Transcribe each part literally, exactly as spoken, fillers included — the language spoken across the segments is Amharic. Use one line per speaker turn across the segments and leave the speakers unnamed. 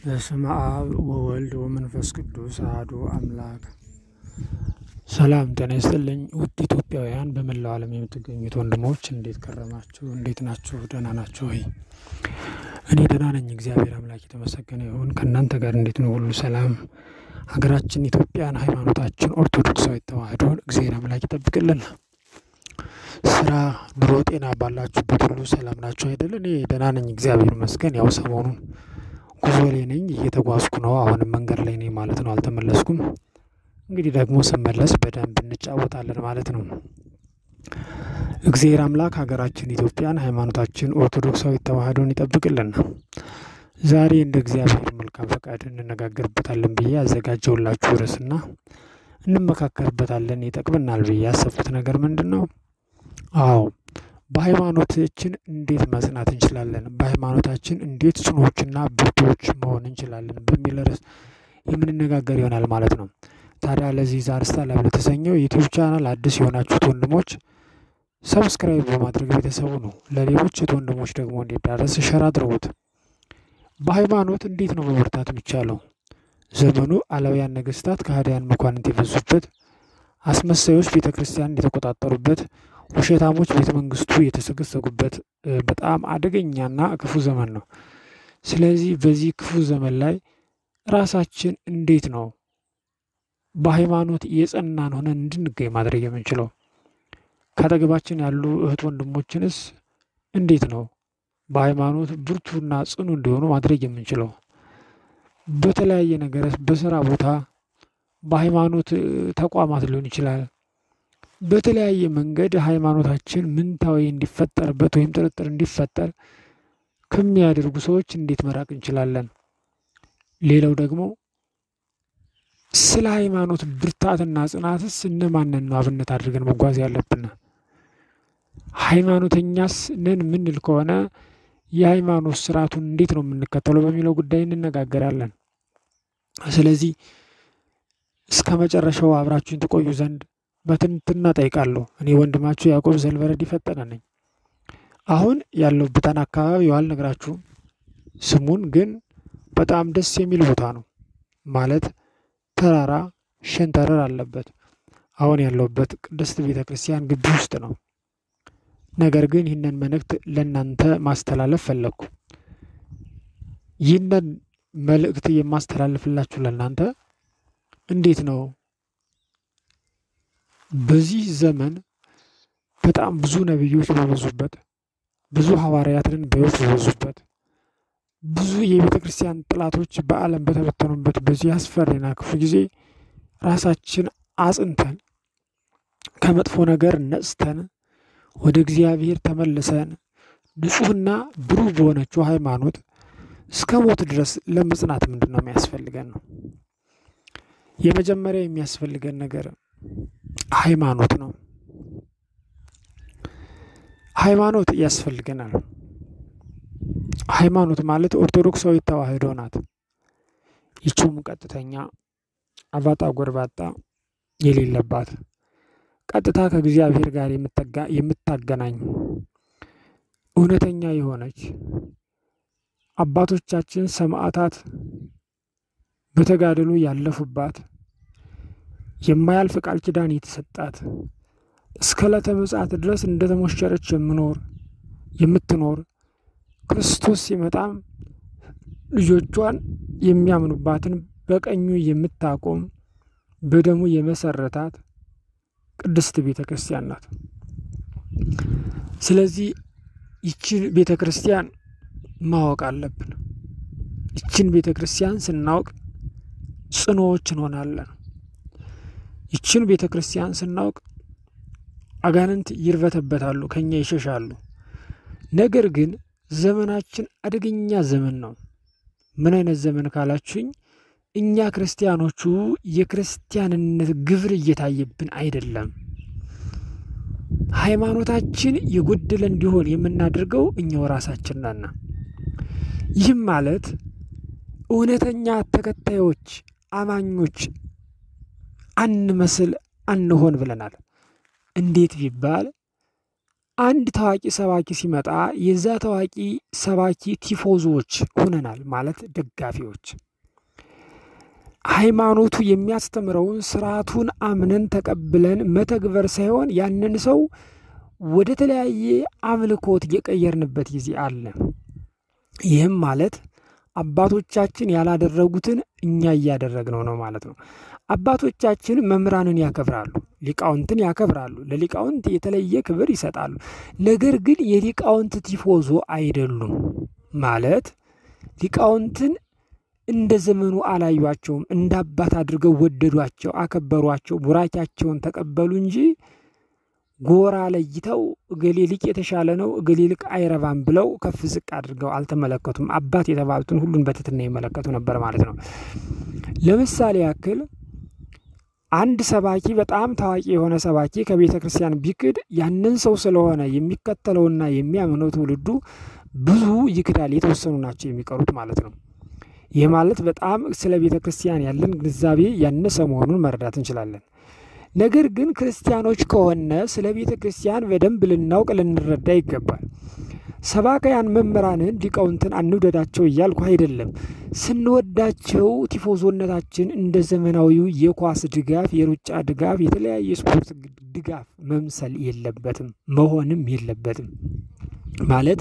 በስመ አብ ወወልድ ወመንፈስ ቅዱስ አሐዱ አምላክ። ሰላም ጤና ይስጥልኝ ውድ ኢትዮጵያውያን በመላው ዓለም የምትገኙት ወንድሞች እንዴት ከረማችሁ? እንዴት ናችሁ? ደህና ናችሁ ወይ? እኔ ደህና ነኝ፣ እግዚአብሔር አምላክ የተመሰገነ ይሁን። ከእናንተ ጋር እንዴት ነው? ሁሉ ሰላም? ሀገራችን ኢትዮጵያን፣ ሃይማኖታችን ኦርቶዶክሳዊ ተዋህዶ እግዚአብሔር አምላክ ይጠብቅልን። ስራ፣ ኑሮ፣ ጤና ባላችሁበት ሁሉ ሰላም ናችሁ አይደል? እኔ ደህና ነኝ፣ እግዚአብሔር ይመስገን። ያው ሰሞኑን ጉዞ ላይ ነኝ፣ እየተጓዝኩ ነው። አሁንም መንገድ ላይ ነኝ ማለት ነው፣ አልተመለስኩም። እንግዲህ ደግሞ ስመለስ በደንብ እንጫወታለን ማለት ነው። እግዚአብሔር አምላክ ሀገራችን ኢትዮጵያን፣ ሃይማኖታችን ኦርቶዶክሳዊ ተዋህዶን ይጠብቅልን። ዛሬ እንደ እግዚአብሔር መልካም ፈቃድ እንነጋገርበታለን ብዬ አዘጋጀውላችሁ ርዕስና እንመካከርበታለን። ይጠቅመናል ብዬ ያሰብኩት ነገር ምንድነው? አዎ በሃይማኖታችን እንዴት መጽናት እንችላለን፣ በሃይማኖታችን እንዴት ጽኑዎችና ብርቱዎች መሆን እንችላለን በሚል ርዕስ የምንነጋገር ይሆናል ማለት ነው። ታዲያ ለዚህ ዛርስታ ላይ ለተሰኘው ዩቲዩብ ቻናል አዲስ የሆናችሁት ወንድሞች ሰብስክራይብ በማድረግ ቤተሰቡ ነው። ለሌሎች ወንድሞች ደግሞ እንዲዳረስ ሸር አድርጉት። በሃይማኖት እንዴት ነው መበርታት የሚቻለው? ዘመኑ አላውያን ነገስታት ከሃዲያን መኳንንት የበዙበት፣ አስመሳዮች ቤተክርስቲያን የተቆጣጠሩበት፣ ውሸታሞች ቤተ መንግስቱ የተሰገሰጉበት በጣም አደገኛና ክፉ ዘመን ነው። ስለዚህ በዚህ ክፉ ዘመን ላይ ራሳችን እንዴት ነው በሃይማኖት የጸናን ሆነን እንድንገኝ ማድረግ የምንችለው? ካጠገባችን ያሉ እህት ወንድሞችንስ እንዴት ነው በሃይማኖት ብርቱና ጽኑ እንዲሆኑ ማድረግ የምንችለው? በተለያየ ነገር በስራ ቦታ፣ በሃይማኖት ተቋማት ሊሆን ይችላል። በተለያየ መንገድ ሃይማኖታችን ምንታዊ እንዲፈጠርበት ወይም ጥርጥር እንዲፈጠር ከሚያደርጉ ሰዎች እንዴት መራቅ እንችላለን? ሌላው ደግሞ ስለ ሃይማኖት ብርታትና ጽናትስ እነማንን ነው አብነት አድርገን መጓዝ ያለብን? ሃይማኖተኛስ ነን ምንል ከሆነ የሃይማኖት ስርዓቱን እንዴት ነው የምንከተለው በሚለው ጉዳይ እንነጋገራለን። ስለዚህ እስከ መጨረሻው አብራችሁን ተቆዩ ዘንድ በትንትና ጠይቃለሁ። እኔ ወንድማችሁ ያዕቆብ ዘልበረድ ይፈጠነ ነኝ። አሁን ያለሁበትን አካባቢ አልነግራችሁም፣ ስሙን ግን በጣም ደስ የሚል ቦታ ነው። ማለት ተራራ ሸንተረር አለበት። አሁን ያለሁበት ቅድስት ቤተክርስቲያን ግቢ ውስጥ ነው። ነገር ግን ይህንን መልእክት ለእናንተ ማስተላለፍ ፈለኩ። ይህንን መልእክት የማስተላለፍላችሁ ለእናንተ እንዴት ነው? በዚህ ዘመን በጣም ብዙ ነብዮች በበዙበት፣ ብዙ ሐዋርያትን በበዙበት፣ ብዙ የቤተ ክርስቲያን ጥላቶች በዓለም በተበተኑበት በዚህ አስፈሪና ክፉ ጊዜ ራሳችን አጽንተን ከመጥፎ ነገር ነጽተን ወደ እግዚአብሔር ተመልሰን ንጹህና ብሩህ በሆነችው ሃይማኖት እስከ ሞት ድረስ ለመጽናት ምንድነው የሚያስፈልገን ነው? የመጀመሪያ የሚያስፈልገን ነገር ሃይማኖት ነው። ሃይማኖት ያስፈልገናል። ሃይማኖት ማለት ኦርቶዶክሳዊ ተዋህዶ ናት። ይቺም ቀጥተኛ አባጣ ጎርባጣ የሌለባት ቀጥታ ከእግዚአብሔር ጋር የምትጋ የምታገናኝ እውነተኛ የሆነች አባቶቻችን ሰማዕታት በተጋደሉ ያለፉባት የማያልፍ ቃል ኪዳን የተሰጣት እስከ ዕለተ ምጽአት ድረስ እንደተሞሸረች የምኖር የምትኖር ክርስቶስ ሲመጣም ልጆቿን የሚያምኑባትን በቀኙ የምታቆም በደሙ የመሰረታት ቅድስት ቤተክርስቲያን ናት። ስለዚህ ይቺን ቤተክርስቲያን ማወቅ አለብን። ይቺን ቤተክርስቲያን ስናውቅ ጽኑዎች እንሆናለን። ይቺን ቤተክርስቲያን ስናውቅ አጋንንት ይርበተበታሉ፣ ከኛ ይሸሻሉ። ነገር ግን ዘመናችን አደገኛ ዘመን ነው። ምን አይነት ዘመን ካላችሁኝ፣ እኛ ክርስቲያኖቹ የክርስቲያንነት ግብር እየታየብን አይደለም። ሃይማኖታችን የጎደለ እንዲሆን የምናደርገው እኛው ራሳችን ነን። ይህም ማለት እውነተኛ ተከታዮች አማኞች አንመስል አንሆን ብለናል። እንዴት ቢባል አንድ ታዋቂ ሰባኪ ሲመጣ የዛ ታዋቂ ሰባኪ ቲፎዞች ሆነናል ማለት ደጋፊዎች። ሃይማኖቱ የሚያስተምረውን ስርዓቱን አምነን ተቀብለን መተግበር ሳይሆን ያንን ሰው ወደ ተለያየ አምልኮት የቀየርንበት ጊዜ አለ። ይህም ማለት አባቶቻችን ያላደረጉትን እኛ እያደረግነው ነው ማለት ነው። አባቶቻችን መምህራንን ያከብራሉ፣ ሊቃውንትን ያከብራሉ፣ ለሊቃውንት የተለየ ክብር ይሰጣሉ። ነገር ግን የሊቃውንት ቲፎዞ አይደሉም ማለት ሊቃውንትን እንደ ዘመኑ አላዩአቸውም፣ እንደ አባት አድርገው ወደዷቸው፣ አከበሯቸው፣ ቡራኪያቸውን ተቀበሉ እንጂ ጎራ ለይተው እገሌ ሊቅ የተሻለ ነው እገሌ ሊቅ አይረባም ብለው ከፍ ዝቅ አድርገው አልተመለከቱም። አባት የተባሉትን ሁሉን በትህትና ይመለከቱ ነበር ማለት ነው። ለምሳሌ ያክል አንድ ሰባኪ በጣም ታዋቂ የሆነ ሰባኪ ከቤተ ክርስቲያን ቢክድ ያንን ሰው ስለሆነ የሚከተለውና የሚያምነው ትውልዱ ብዙ ይክዳል፣ የተወሰኑ ናቸው የሚቀሩት ማለት ነው። ይህ ማለት በጣም ስለ ቤተ ክርስቲያን ያለን ግንዛቤ ያነሰ መሆኑን መረዳት እንችላለን። ነገር ግን ክርስቲያኖች ከሆነ ስለ ቤተ ክርስቲያን በደንብ ልናውቅ ልንረዳ ይገባል። ሰባካያን መምህራንን ሊቃውንትን አንውደዳቸው እያልኩ አይደለም። ስንወዳቸው ቲፎዞነታችን እንደ ዘመናዊው የኳስ ድጋፍ፣ የሩጫ ድጋፍ፣ የተለያየ ስፖርት ድጋፍ መምሰል የለበትም መሆንም የለበትም። ማለት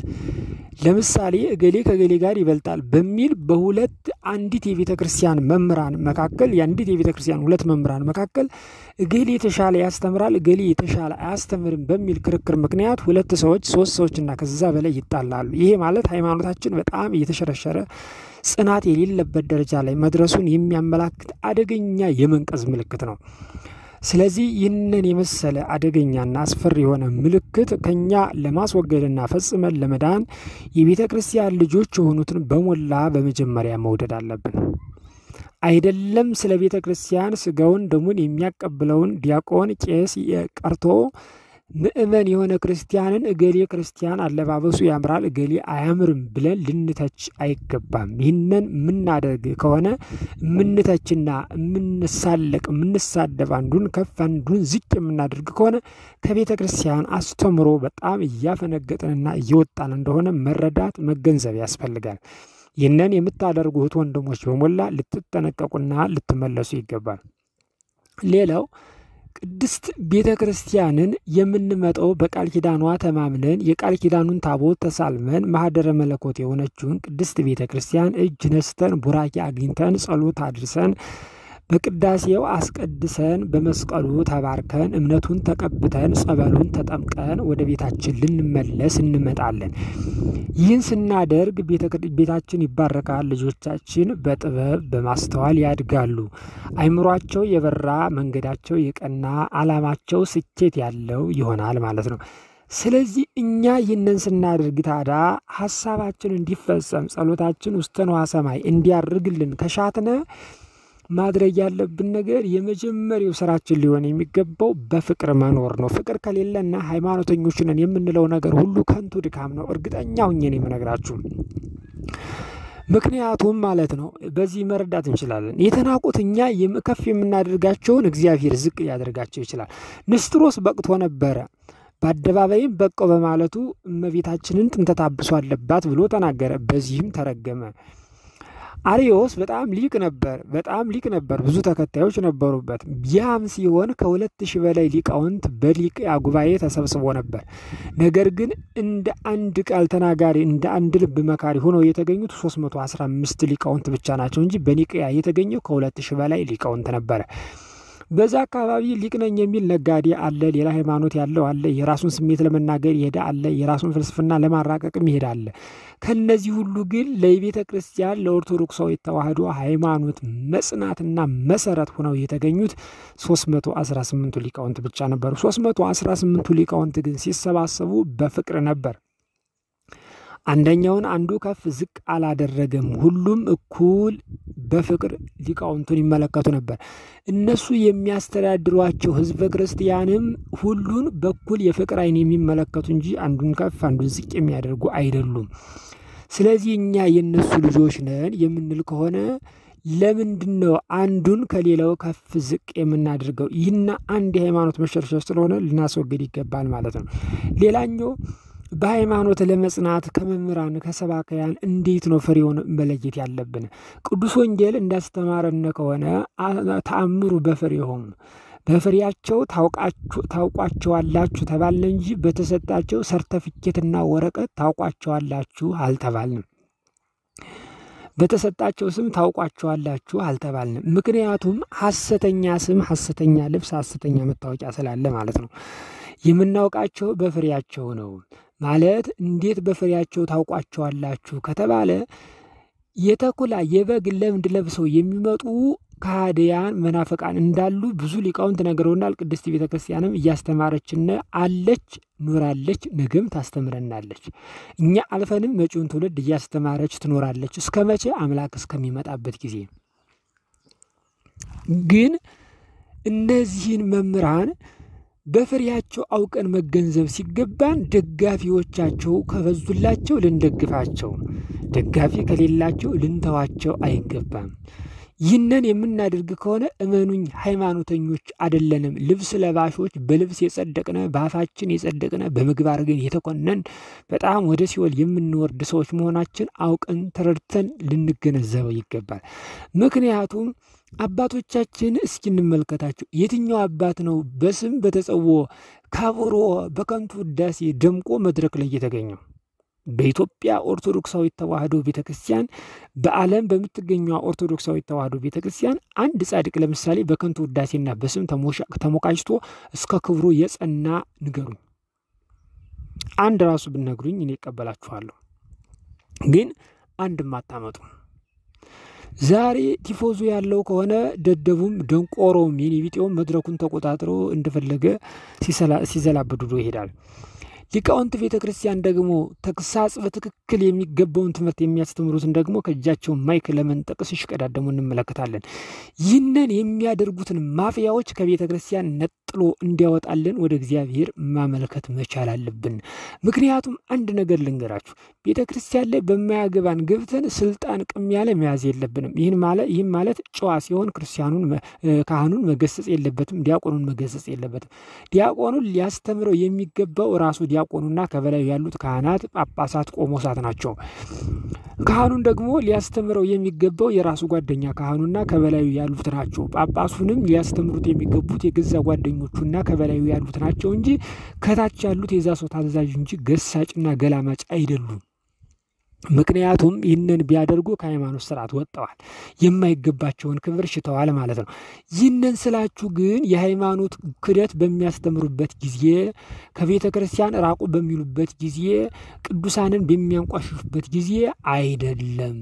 ለምሳሌ እገሌ ከገሌ ጋር ይበልጣል በሚል በሁለት አንዲት የቤተ ክርስቲያን መምህራን መካከል የአንዲት የቤተ ክርስቲያን ሁለት መምህራን መካከል እገሌ የተሻለ ያስተምራል እገሌ የተሻለ አያስተምርም በሚል ክርክር ምክንያት ሁለት ሰዎች ሶስት ሰዎችና ከዛ በላይ ይጣላሉ። ይሄ ማለት ሃይማኖታችን በጣም እየተሸረሸረ ጽናት የሌለበት ደረጃ ላይ መድረሱን የሚያመላክት አደገኛ የመንቀዝ ምልክት ነው። ስለዚህ ይህንን የመሰለ አደገኛና አስፈሪ የሆነ ምልክት ከኛ ለማስወገድና ፈጽመን ለመዳን የቤተ ክርስቲያን ልጆች የሆኑትን በሞላ በመጀመሪያ መውደድ አለብን። አይደለም ስለ ቤተ ክርስቲያን ስጋውን ደሙን የሚያቀብለውን ዲያቆን ቄስ ቀርቶ ምእመን የሆነ ክርስቲያንን እገሌ ክርስቲያን አለባበሱ ያምራል እገሌ አያምርም ብለን ልንተች አይገባም። ይህንን የምናደርግ ከሆነ የምንተችና የምንሳለቅ የምንሳደብ አንዱን ከፍ አንዱን ዝቅ የምናደርግ ከሆነ ከቤተ ክርስቲያን አስተምሮ በጣም እያፈነገጥንና እየወጣን እንደሆነ መረዳት መገንዘብ ያስፈልጋል። ይህንን የምታደርጉት ወንድሞች በሞላ ልትጠነቀቁና ልትመለሱ ይገባል። ሌላው ቅድስት ቤተ ክርስቲያንን የምንመጣው በቃል ኪዳኗ ተማምነን የቃል ኪዳኑን ታቦት ተሳልመን ማህደረ መለኮት የሆነችውን ቅድስት ቤተ ክርስቲያን እጅ ነስተን ቡራኪ አግኝተን ጸሎት አድርሰን በቅዳሴው አስቀድሰን በመስቀሉ ተባርከን እምነቱን ተቀብተን ጸበሉን ተጠምቀን ወደ ቤታችን ልንመለስ እንመጣለን። ይህን ስናደርግ ቤታችን ይባረካል፣ ልጆቻችን በጥበብ በማስተዋል ያድጋሉ፣ አይምሯቸው የበራ መንገዳቸው የቀና ዓላማቸው ስኬት ያለው ይሆናል ማለት ነው። ስለዚህ እኛ ይህንን ስናደርግ ታዲያ ሐሳባችን እንዲፈጸም ጸሎታችን ውስተ ንዋየ ሰማይ እንዲያርግልን ከሻትነ ማድረግ ያለብን ነገር የመጀመሪያው ስራችን ሊሆን የሚገባው በፍቅር መኖር ነው። ፍቅር ከሌለና ሃይማኖተኞች ነን የምንለው ነገር ሁሉ ከንቱ ድካም ነው። እርግጠኛ ሆኜ ነው የምነግራችሁ። ምክንያቱም ማለት ነው በዚህ መረዳት እንችላለን። የተናቁት እኛ ከፍ የምናደርጋቸውን እግዚአብሔር ዝቅ ያደርጋቸው ይችላል። ንስጥሮስ በቅቶ ነበረ በአደባባይም በቀው በማለቱ እመቤታችንን ጥንተ ታብሶ አለባት ብሎ ተናገረ። በዚህም ተረገመ። አሪዮስ በጣም ሊቅ ነበር በጣም ሊቅ ነበር ብዙ ተከታዮች ነበሩበት። ያም ሲሆን ከሁለት ሺህ በላይ ሊቃውንት በኒቅያ ጉባኤ ተሰብስቦ ነበር። ነገር ግን እንደ አንድ ቃል ተናጋሪ እንደ አንድ ልብ መካሪ ሆነው የተገኙት ሶስት መቶ አስራ አምስት ሊቃውንት ብቻ ናቸው እንጂ በኒቅያ የተገኘው ከሁለት ሺህ በላይ ሊቃውንት ነበር። በዛ አካባቢ ሊቅ ነኝ የሚል ነጋዴ አለ፣ ሌላ ሃይማኖት ያለው አለ፣ የራሱን ስሜት ለመናገር ይሄዳ አለ፣ የራሱን ፍልስፍና ለማራቀቅም ይሄዳል። ከነዚህ ሁሉ ግን ለቤተ ክርስቲያን ለኦርቶዶክሳዊ ተዋህዶ ሃይማኖት መጽናትና መሰረት ሆነው የተገኙት ሶስት መቶ አስራ ስምንት ሊቃውንት ብቻ ነበሩ። ሶስት መቶ አስራ ስምንት ሊቃውንት ግን ሲሰባሰቡ በፍቅር ነበር። አንደኛውን አንዱ ከፍ ዝቅ አላደረገም። ሁሉም እኩል በፍቅር ሊቃውንቱን ይመለከቱ ነበር። እነሱ የሚያስተዳድሯቸው ህዝበ ክርስቲያንም ሁሉን በኩል የፍቅር አይን የሚመለከቱ እንጂ አንዱን ከፍ አንዱን ዝቅ የሚያደርጉ አይደሉም። ስለዚህ እኛ የነሱ ልጆች ነን የምንል ከሆነ ለምንድነው አንዱን ከሌላው ከፍ ዝቅ የምናደርገው? ይህና አንድ የሃይማኖት መሸርሸር ስለሆነ ልናስወግድ ይገባል ማለት ነው። ሌላኛው በሃይማኖት ለመጽናት ከመምህራን ከሰባካያን እንዴት ነው ፍሬውን መለየት ያለብን? ቅዱስ ወንጌል እንዳስተማረን ከሆነ ተአምሩ በፍሬሆሙ በፍሬያቸው ታውቋቸዋላችሁ ተባልን እንጂ በተሰጣቸው ሰርተፊኬትና ወረቀት ታውቋቸዋላችሁ አልተባልንም። በተሰጣቸው ስም ታውቋቸዋላችሁ አልተባልንም። ምክንያቱም ሐሰተኛ ስም፣ ሐሰተኛ ልብስ፣ ሐሰተኛ መታወቂያ ስላለ ማለት ነው። የምናውቃቸው በፍሬያቸው ነው ማለት እንዴት በፍሬያቸው ታውቋቸዋላችሁ ከተባለ የተኩላ የበግ ለምድ ለብሰው የሚመጡ ከሃዲያን መናፍቃን እንዳሉ ብዙ ሊቃውንት ነግረውናል። ቅድስት ቤተ ክርስቲያንም እያስተማረችን አለች፣ ኖራለች፣ ነገም ታስተምረናለች። እኛ አልፈንም መጪውን ትውልድ እያስተማረች ትኖራለች። እስከመቼ? አምላክ እስከሚመጣበት ጊዜ። ግን እነዚህን መምህራን በፍሬያቸው አውቀን መገንዘብ ሲገባን ደጋፊዎቻቸው ከበዙላቸው ልንደግፋቸው፣ ደጋፊ ከሌላቸው ልንተዋቸው አይገባም። ይህንን የምናደርግ ከሆነ እመኑኝ ሃይማኖተኞች አይደለንም። ልብስ ለባሾች፣ በልብስ የጸደቅነ፣ በአፋችን የጸደቅነ፣ በምግባር ግን የተኮነን በጣም ወደ ሲኦል የምንወርድ ሰዎች መሆናችን አውቀን ተረድተን ልንገነዘበው ይገባል። ምክንያቱም አባቶቻችን እስኪ እንመልከታቸው። የትኛው አባት ነው በስም በተጸውዖ ከብሮ በከንቱ ውዳሴ ደምቆ መድረክ ላይ የተገኘው? በኢትዮጵያ ኦርቶዶክሳዊት ተዋሕዶ ቤተክርስቲያን በዓለም በምትገኘው ኦርቶዶክሳዊት ተዋሕዶ ቤተክርስቲያን አንድ ጻድቅ ለምሳሌ በከንቱ ውዳሴና በስም ተሞካሽቶ እስከ ክብሩ የጸና ንገሩኝ። አንድ ራሱ ብነግሩኝ እኔ እቀበላችኋለሁ። ግን አንድም አታመጡ። ዛሬ ቲፎዞ ያለው ከሆነ ደደቡም ደንቆሮም የኔቢጤውም መድረኩን ተቆጣጥሮ እንደፈለገ ሲዘላበዱ ይሄዳል። ሊቃውንት ቤተ ክርስቲያን ደግሞ ተግሳጽ በትክክል የሚገባውን ትምህርት የሚያስተምሩትን ደግሞ ከእጃቸው ማይክ ለመንጠቅ ሲሽቀዳደሙ እንመለከታለን። ይህንን የሚያደርጉትን ማፊያዎች ከቤተ ክርስቲያን ነጥሎ እንዲያወጣልን ወደ እግዚአብሔር ማመልከት መቻል አለብን። ምክንያቱም አንድ ነገር ልንገራችሁ፣ ቤተ ክርስቲያን ላይ በማያገባን ገብተን ስልጣን ቅሚያ ላይ መያዝ የለብንም። ይህን ማለት ይህን ማለት ጨዋ ሲሆን ክርስቲያኑን ካህኑን መገሰጽ የለበትም፣ ዲያቆኑን መገሰጽ የለበትም። ዲያቆኑን ሊያስተምረው የሚገባው ራሱ ዲያቆኑና ከበላይ ያሉት ካህናት፣ ጳጳሳት፣ ቆሞሳት ናቸው። ካህኑን ደግሞ ሊያስተምረው የሚገባው የራሱ ጓደኛ ካህኑና ከበላይ ያሉት ናቸው። ጳጳሱንም ሊያስተምሩት የሚገቡት የገዛ ጓደኞቹና ከበላይ ያሉት ናቸው እንጂ ከታች ያሉት የዛ ሰው ታዛዥ እንጂ ገሳጭና ገላማጭ አይደሉም። ምክንያቱም ይህንን ቢያደርጉ ከሃይማኖት ስርዓት ወጥተዋል፣ የማይገባቸውን ክብር ሽተዋል ማለት ነው። ይህንን ስላችሁ ግን የሃይማኖት ክደት በሚያስተምሩበት ጊዜ፣ ከቤተ ክርስቲያን ራቁ በሚሉበት ጊዜ፣ ቅዱሳንን በሚያንቋሽሹበት ጊዜ አይደለም።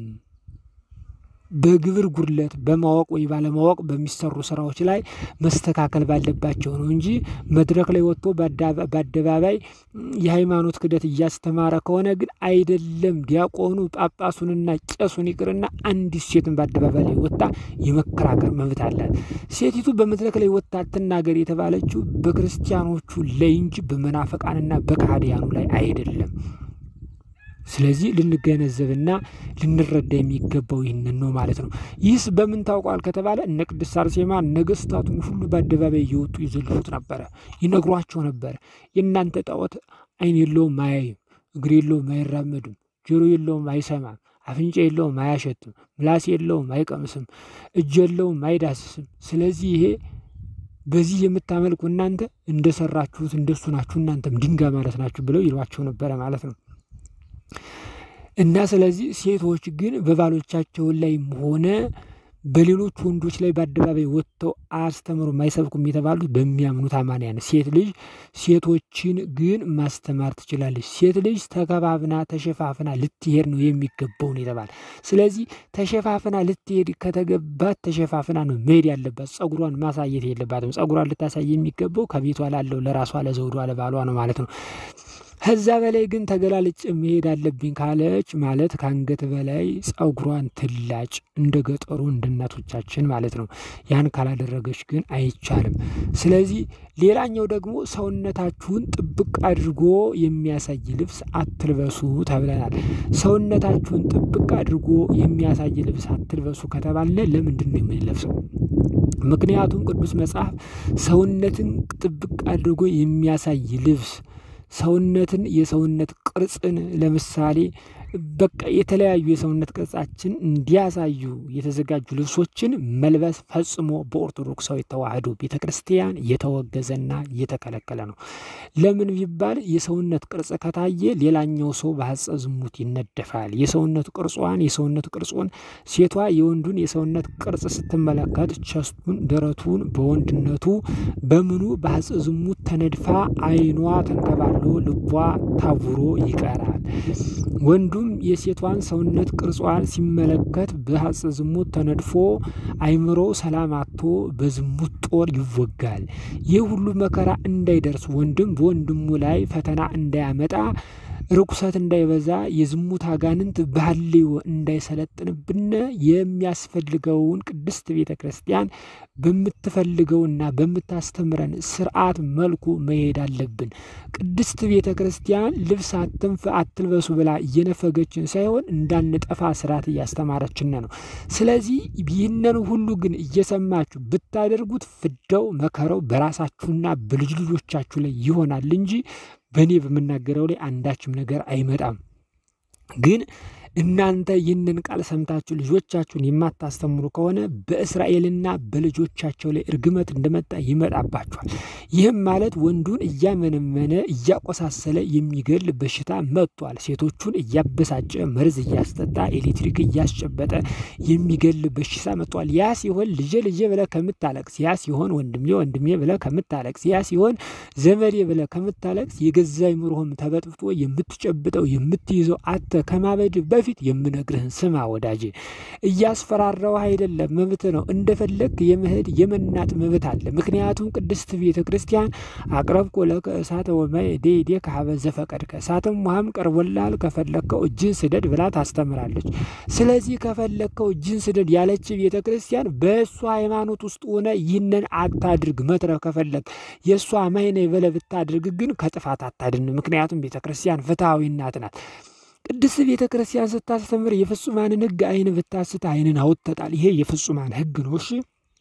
በግብር ጉድለት በማወቅ ወይ ባለማወቅ በሚሰሩ ስራዎች ላይ መስተካከል ባለባቸው ነው እንጂ መድረክ ላይ ወጥቶ በአደባባይ የሃይማኖት ክደት እያስተማረ ከሆነ ግን አይደለም። ዲያቆኑ ጳጳሱንና ቄሱን ይቅርና አንዲት ሴትን በአደባባይ ላይ ወጣ የመከራከር መብት አላት። ሴቲቱ በመድረክ ላይ ወጣ ትናገር የተባለችው በክርስቲያኖቹ ላይ እንጂ በመናፍቃንና በካህዲያኑ ላይ አይደለም። ስለዚህ ልንገነዘብና ልንረዳ የሚገባው ይህንን ነው ማለት ነው። ይህስ በምን ታውቋል ከተባለ እነ ቅድስት አርሴማ ነገስታቱን ሁሉ በአደባባይ እየወጡ ይዘልፉት ነበረ፣ ይነግሯቸው ነበረ። የእናንተ ጣዖት አይን የለውም አያይም፣ እግር የለውም አይራመድም፣ ጆሮ የለውም አይሰማም፣ አፍንጫ የለውም አያሸትም፣ ምላስ የለውም አይቀምስም፣ እጅ የለውም አይዳስስም። ስለዚህ ይሄ በዚህ የምታመልኩ እናንተ እንደሰራችሁት እንደሱ ናችሁ፣ እናንተም ድንጋይ ማለት ናችሁ ብለው ይሏቸው ነበረ ማለት ነው። እና ስለዚህ ሴቶች ግን በባሎቻቸው ላይ ሆነ በሌሎች ወንዶች ላይ በአደባባይ ወጥተው አስተምሩ ማይሰብኩም የተባሉት በሚያምኑት አማንያን። ሴት ልጅ ሴቶችን ግን ማስተማር ትችላለች። ሴት ልጅ ተከባብና ተሸፋፍና ልትሄድ ነው የሚገባው ነው የተባለ። ስለዚህ ተሸፋፍና ልትሄድ ከተገባት ተሸፋፍና ነው መሄድ ያለባት። ጸጉሯን ማሳየት የለባትም። ጸጉሯን ልታሳይ የሚገባው ከቤቷ ላለው ለራሷ ለዘውዷ ለባሏ ነው ማለት ነው። ከዛ በላይ ግን ተገላልጭ መሄድ አለብኝ ካለች ማለት ከአንገት በላይ ጸጉሯን ትላጭ እንደ ገጠሩ እንደ እናቶቻችን ማለት ነው። ያን ካላደረገች ግን አይቻልም። ስለዚህ ሌላኛው ደግሞ ሰውነታችሁን ጥብቅ አድርጎ የሚያሳይ ልብስ አትልበሱ ተብለናል። ሰውነታችሁን ጥብቅ አድርጎ የሚያሳይ ልብስ አትልበሱ ከተባልን ለምንድን ነው የምንለብሰው? ምክንያቱም ቅዱስ መጽሐፍ ሰውነትን ጥብቅ አድርጎ የሚያሳይ ልብስ ሰውነትን የሰውነት ቅርጽን ለምሳሌ በቃ የተለያዩ የሰውነት ቅርጻችን እንዲያሳዩ የተዘጋጁ ልብሶችን መልበስ ፈጽሞ በኦርቶዶክሳዊ ተዋሕዶ ቤተክርስቲያን የተወገዘና የተከለከለ ነው። ለምን ቢባል የሰውነት ቅርጽ ከታየ ሌላኛው ሰው በሐጸ ዝሙት ይነደፋል። የሰውነት ቅርጿን የሰውነት ቅርጹን ሴቷ የወንዱን የሰውነት ቅርጽ ስትመለከት ቸስቱን ደረቱን በወንድነቱ በምኑ በሐጸ ዝሙት ተነድፋ አይኗ ተንከባሎ ልቧ ታውሮ ይቀራል። ወንዱ የሴቷን ሰውነት ቅርጿን ሲመለከት በሐጸ ዝሙት ተነድፎ አይምሮ ሰላም አጥቶ በዝሙት ጦር ይወጋል። ይህ ሁሉ መከራ እንዳይደርስ ወንድም በወንድሙ ላይ ፈተና እንዳያመጣ ርኩሰት እንዳይበዛ የዝሙት አጋንንት በሐልዮ እንዳይሰለጥንብን የሚያስፈልገውን ቅድስት ቤተክርስቲያን በምትፈልገውና በምታስተምረን ስርዓት መልኩ መሄድ አለብን። ቅድስት ቤተክርስቲያን ልብስ አትንፍ አትልበሱ ብላ እየነፈገችን ሳይሆን እንዳንጠፋ ስርዓት እያስተማረችን ነው። ስለዚህ ይህንን ሁሉ ግን እየሰማችሁ ብታደርጉት ፍዳው መከራው በራሳችሁና በልጅ ልጆቻችሁ ላይ ይሆናል እንጂ በእኔ በመናገረው ላይ አንዳችም ነገር አይመጣም። ግን እናንተ ይህንን ቃል ሰምታችሁ ልጆቻችሁን የማታስተምሩ ከሆነ በእስራኤልና በልጆቻቸው ላይ እርግመት እንደመጣ ይመጣባቸዋል። ይህም ማለት ወንዱን እያመነመነ እያቆሳሰለ የሚገል በሽታ መጥቷል። ሴቶቹን እያበሳጨ መርዝ እያስጠጣ ኤሌክትሪክ እያስጨበጠ የሚገል በሽታ መጥቷል። ያ ሲሆን ልጄ ልጄ ብለህ ከምታለቅስ፣ ያ ሲሆን ወንድሜ ወንድሜ ብለህ ከምታለቅስ፣ ያ ሲሆን ዘመዴ ብለህ ከምታለቅስ የገዛ አይምሮህም ተበጥብጦ የምትጨብጠው የምትይዘው አተ ከማበድ በፊት የምነግርህን ስማ ወዳጄ። እያስፈራራው አይደለም፣ መብት ነው። እንደፈለክ የመሄድ የመናጥ መብት አለ። ምክንያቱም ቅድስት ቤተክርስቲያን አቅረብኩ ለከ እሳተ ወማይ ዴዴ ከሀበዘ ፈቀድከ እሳትም ውሃም ቀርቦልሃል ከፈለከው እጅን ስደድ ብላ ታስተምራለች። ስለዚህ ከፈለከው እጅን ስደድ ያለች ቤተክርስቲያን በእሷ ሃይማኖት ውስጥ ሆነ ይህንን አታድርግ መትረፍ ከፈለክ የእሷ ማይነ ብለህ ብታድርግ ግን ከጥፋት አታድን። ምክንያቱም ቤተክርስቲያን ፍትሐዊ እናት ናት። ቅድስት ቤተክርስቲያን ስታስተምር የፍጹማንን ሕግ አይን ብታስት አይንን አውጥተጣል። ይሄ የፍጹማን ሕግ ነው። እሺ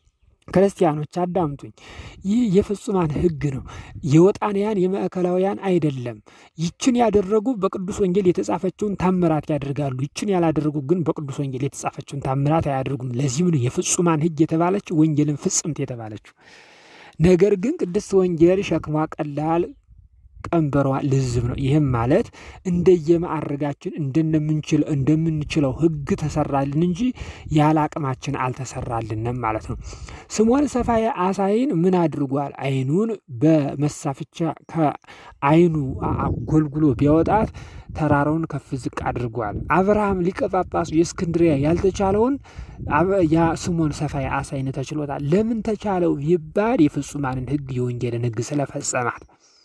ክርስቲያኖች አዳምጡኝ። ይህ የፍጹማን ሕግ ነው። የወጣንያን የማዕከላውያን አይደለም። ይችን ያደረጉ በቅዱስ ወንጌል የተጻፈችውን ታምራት ያደርጋሉ። ይችን ያላደረጉ ግን በቅዱስ ወንጌል የተጻፈችውን ታምራት አያደርጉም። ለዚህም ነው የፍጹማን ሕግ የተባለች ወንጌልን ፍጽምት የተባለችው። ነገር ግን ቅድስት ወንጌል ሸክሟ ቀላል ቀንበሯ ልዝብ ነው። ይህም ማለት እንደየማዕረጋችን እንደምንችል እንደምንችለው ሕግ ተሰራልን እንጂ ያለ አቅማችን አልተሰራልንም ማለት ነው። ስምዖን ሰፋዬ አሳይን ምን አድርጓል? አይኑን በመሳፍቻ ከአይኑ አጎልጉሎ ቢያወጣት ተራራውን ከፍ ዝቅ አድርጓል። አብርሃም ሊቀ ጳጳሱ የእስክንድሪያ ያልተቻለውን ያ ስምዖን ሰፋዬ አሳይን ተችሎታል። ለምን ተቻለው ይባል? የፍጹማንን ሕግ የወንጌልን ሕግ ስለፈጸማት።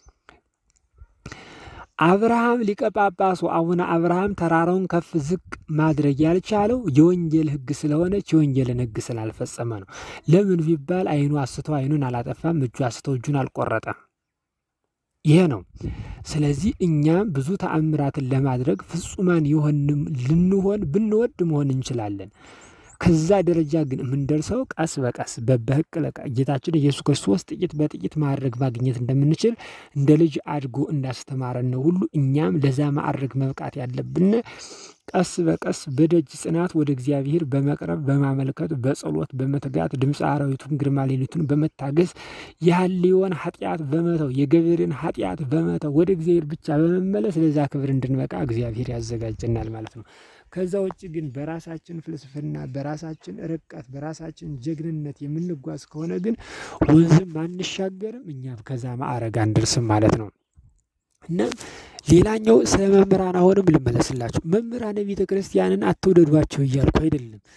አብርሃም ሊቀ ጳጳሱ አቡነ አብርሃም ተራራውን ከፍ ዝቅ ማድረግ ያልቻለው የወንጌል ሕግ ስለሆነች የወንጌልን ሕግ ስላልፈጸመ ነው። ለምን ቢባል አይኑ አስቶ አይኑን አላጠፋም፣ እጁ አስቶ እጁን አልቆረጠም። ይሄ ነው። ስለዚህ እኛም ብዙ ተአምራትን ለማድረግ ፍጹማን ይሆንም ልንሆን ብንወድ መሆን እንችላለን። ከዛ ደረጃ ግን የምንደርሰው ቀስ በቀስ በበህቅ ለቃ ጌታችን ኢየሱስ ክርስቶስ ጥቂት በጥቂት ማድረግ ማግኘት እንደምንችል እንደ ልጅ አድጎ እንዳስተማረን ነው ሁሉ እኛም ለዛ ማዕረግ መብቃት ያለብን ቀስ በቀስ በደጅ ጽናት ወደ እግዚአብሔር በመቅረብ በማመልከት በጸሎት በመትጋት ድምጽ አራዊቱን ግርማ ሌሊቱን በመታገስ የሐልዮን ኃጢአት በመተው የገበሬን ኃጢአት በመተው ወደ እግዚአብሔር ብቻ በመመለስ ለዛ ክብር እንድንበቃ እግዚአብሔር ያዘጋጀናል ማለት ነው። ከዛ ውጭ ግን በራሳችን ፍልስፍና በራሳችን ርቀት በራሳችን ጀግንነት የምንጓዝ ከሆነ ግን ወንዝም አንሻገርም፣ እኛም ከዛ ማዕረግ አንደርስም ማለት ነው። እና ሌላኛው ስለ መምህራን አሁንም ልመለስላችሁ። መምህራን ቤተ ክርስቲያንን አትውደዷቸው እያልኩ አይደለም።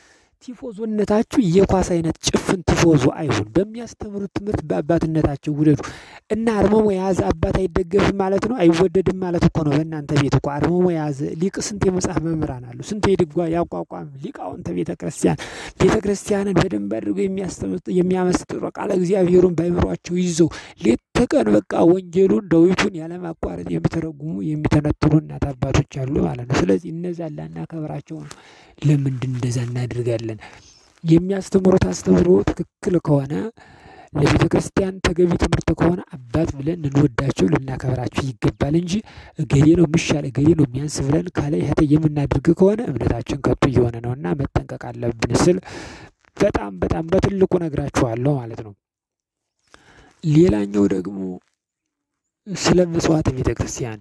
ቲፎዞነታችሁ የኳስ አይነት ጭፍን ቲፎዞ አይሁን። በሚያስተምሩት ትምህርት በአባትነታቸው ውደዱ እና አርመሞ የያዘ አባት አይደገፍም ማለት ነው፣ አይወደድም ማለት እኮ ነው። በእናንተ ቤት እኮ አርመሞ የያዘ ሊቅ ስንት የመጽሐፍ መምህራን አሉ፣ ስንት የድጓ ያቋቋም ሊቃውንተ ቤተክርስቲያን ቤተክርስቲያንን በደንብ አድርገው የሚያስተምሩ የሚያመስጥሩ ቃለ እግዚአብሔሩን ባይምሯቸው ይዘው ሌት ተቀን በቃ ወንጌሉን ዳዊቱን ያለማቋረጥ የሚተረጉሙ የሚተነትኑ እናት አባቶች አሉ ማለት ነው። ስለዚህ እነዛ ላናከብራቸው ነው። ለምንድን እንደዛ እናደርጋለን? የሚያስተምሩት አስተምሮ ትክክል ከሆነ ለቤተ ክርስቲያን ተገቢ ትምህርት ከሆነ አባት ብለን እንወዳቸው ልናከብራቸው ይገባል እንጂ እገሌ ነው የሚሻል እገሌ ነው የሚያንስ ብለን ካለ ይሄ የምናደርግ ከሆነ እምነታችን ከቱ እየሆነ ነውና መጠንቀቅ አለብን ስል በጣም በጣም በትልቁ ነግራችኋለሁ ማለት ነው። ሌላኛው ደግሞ ስለ መስዋዕት ቤተ ክርስቲያን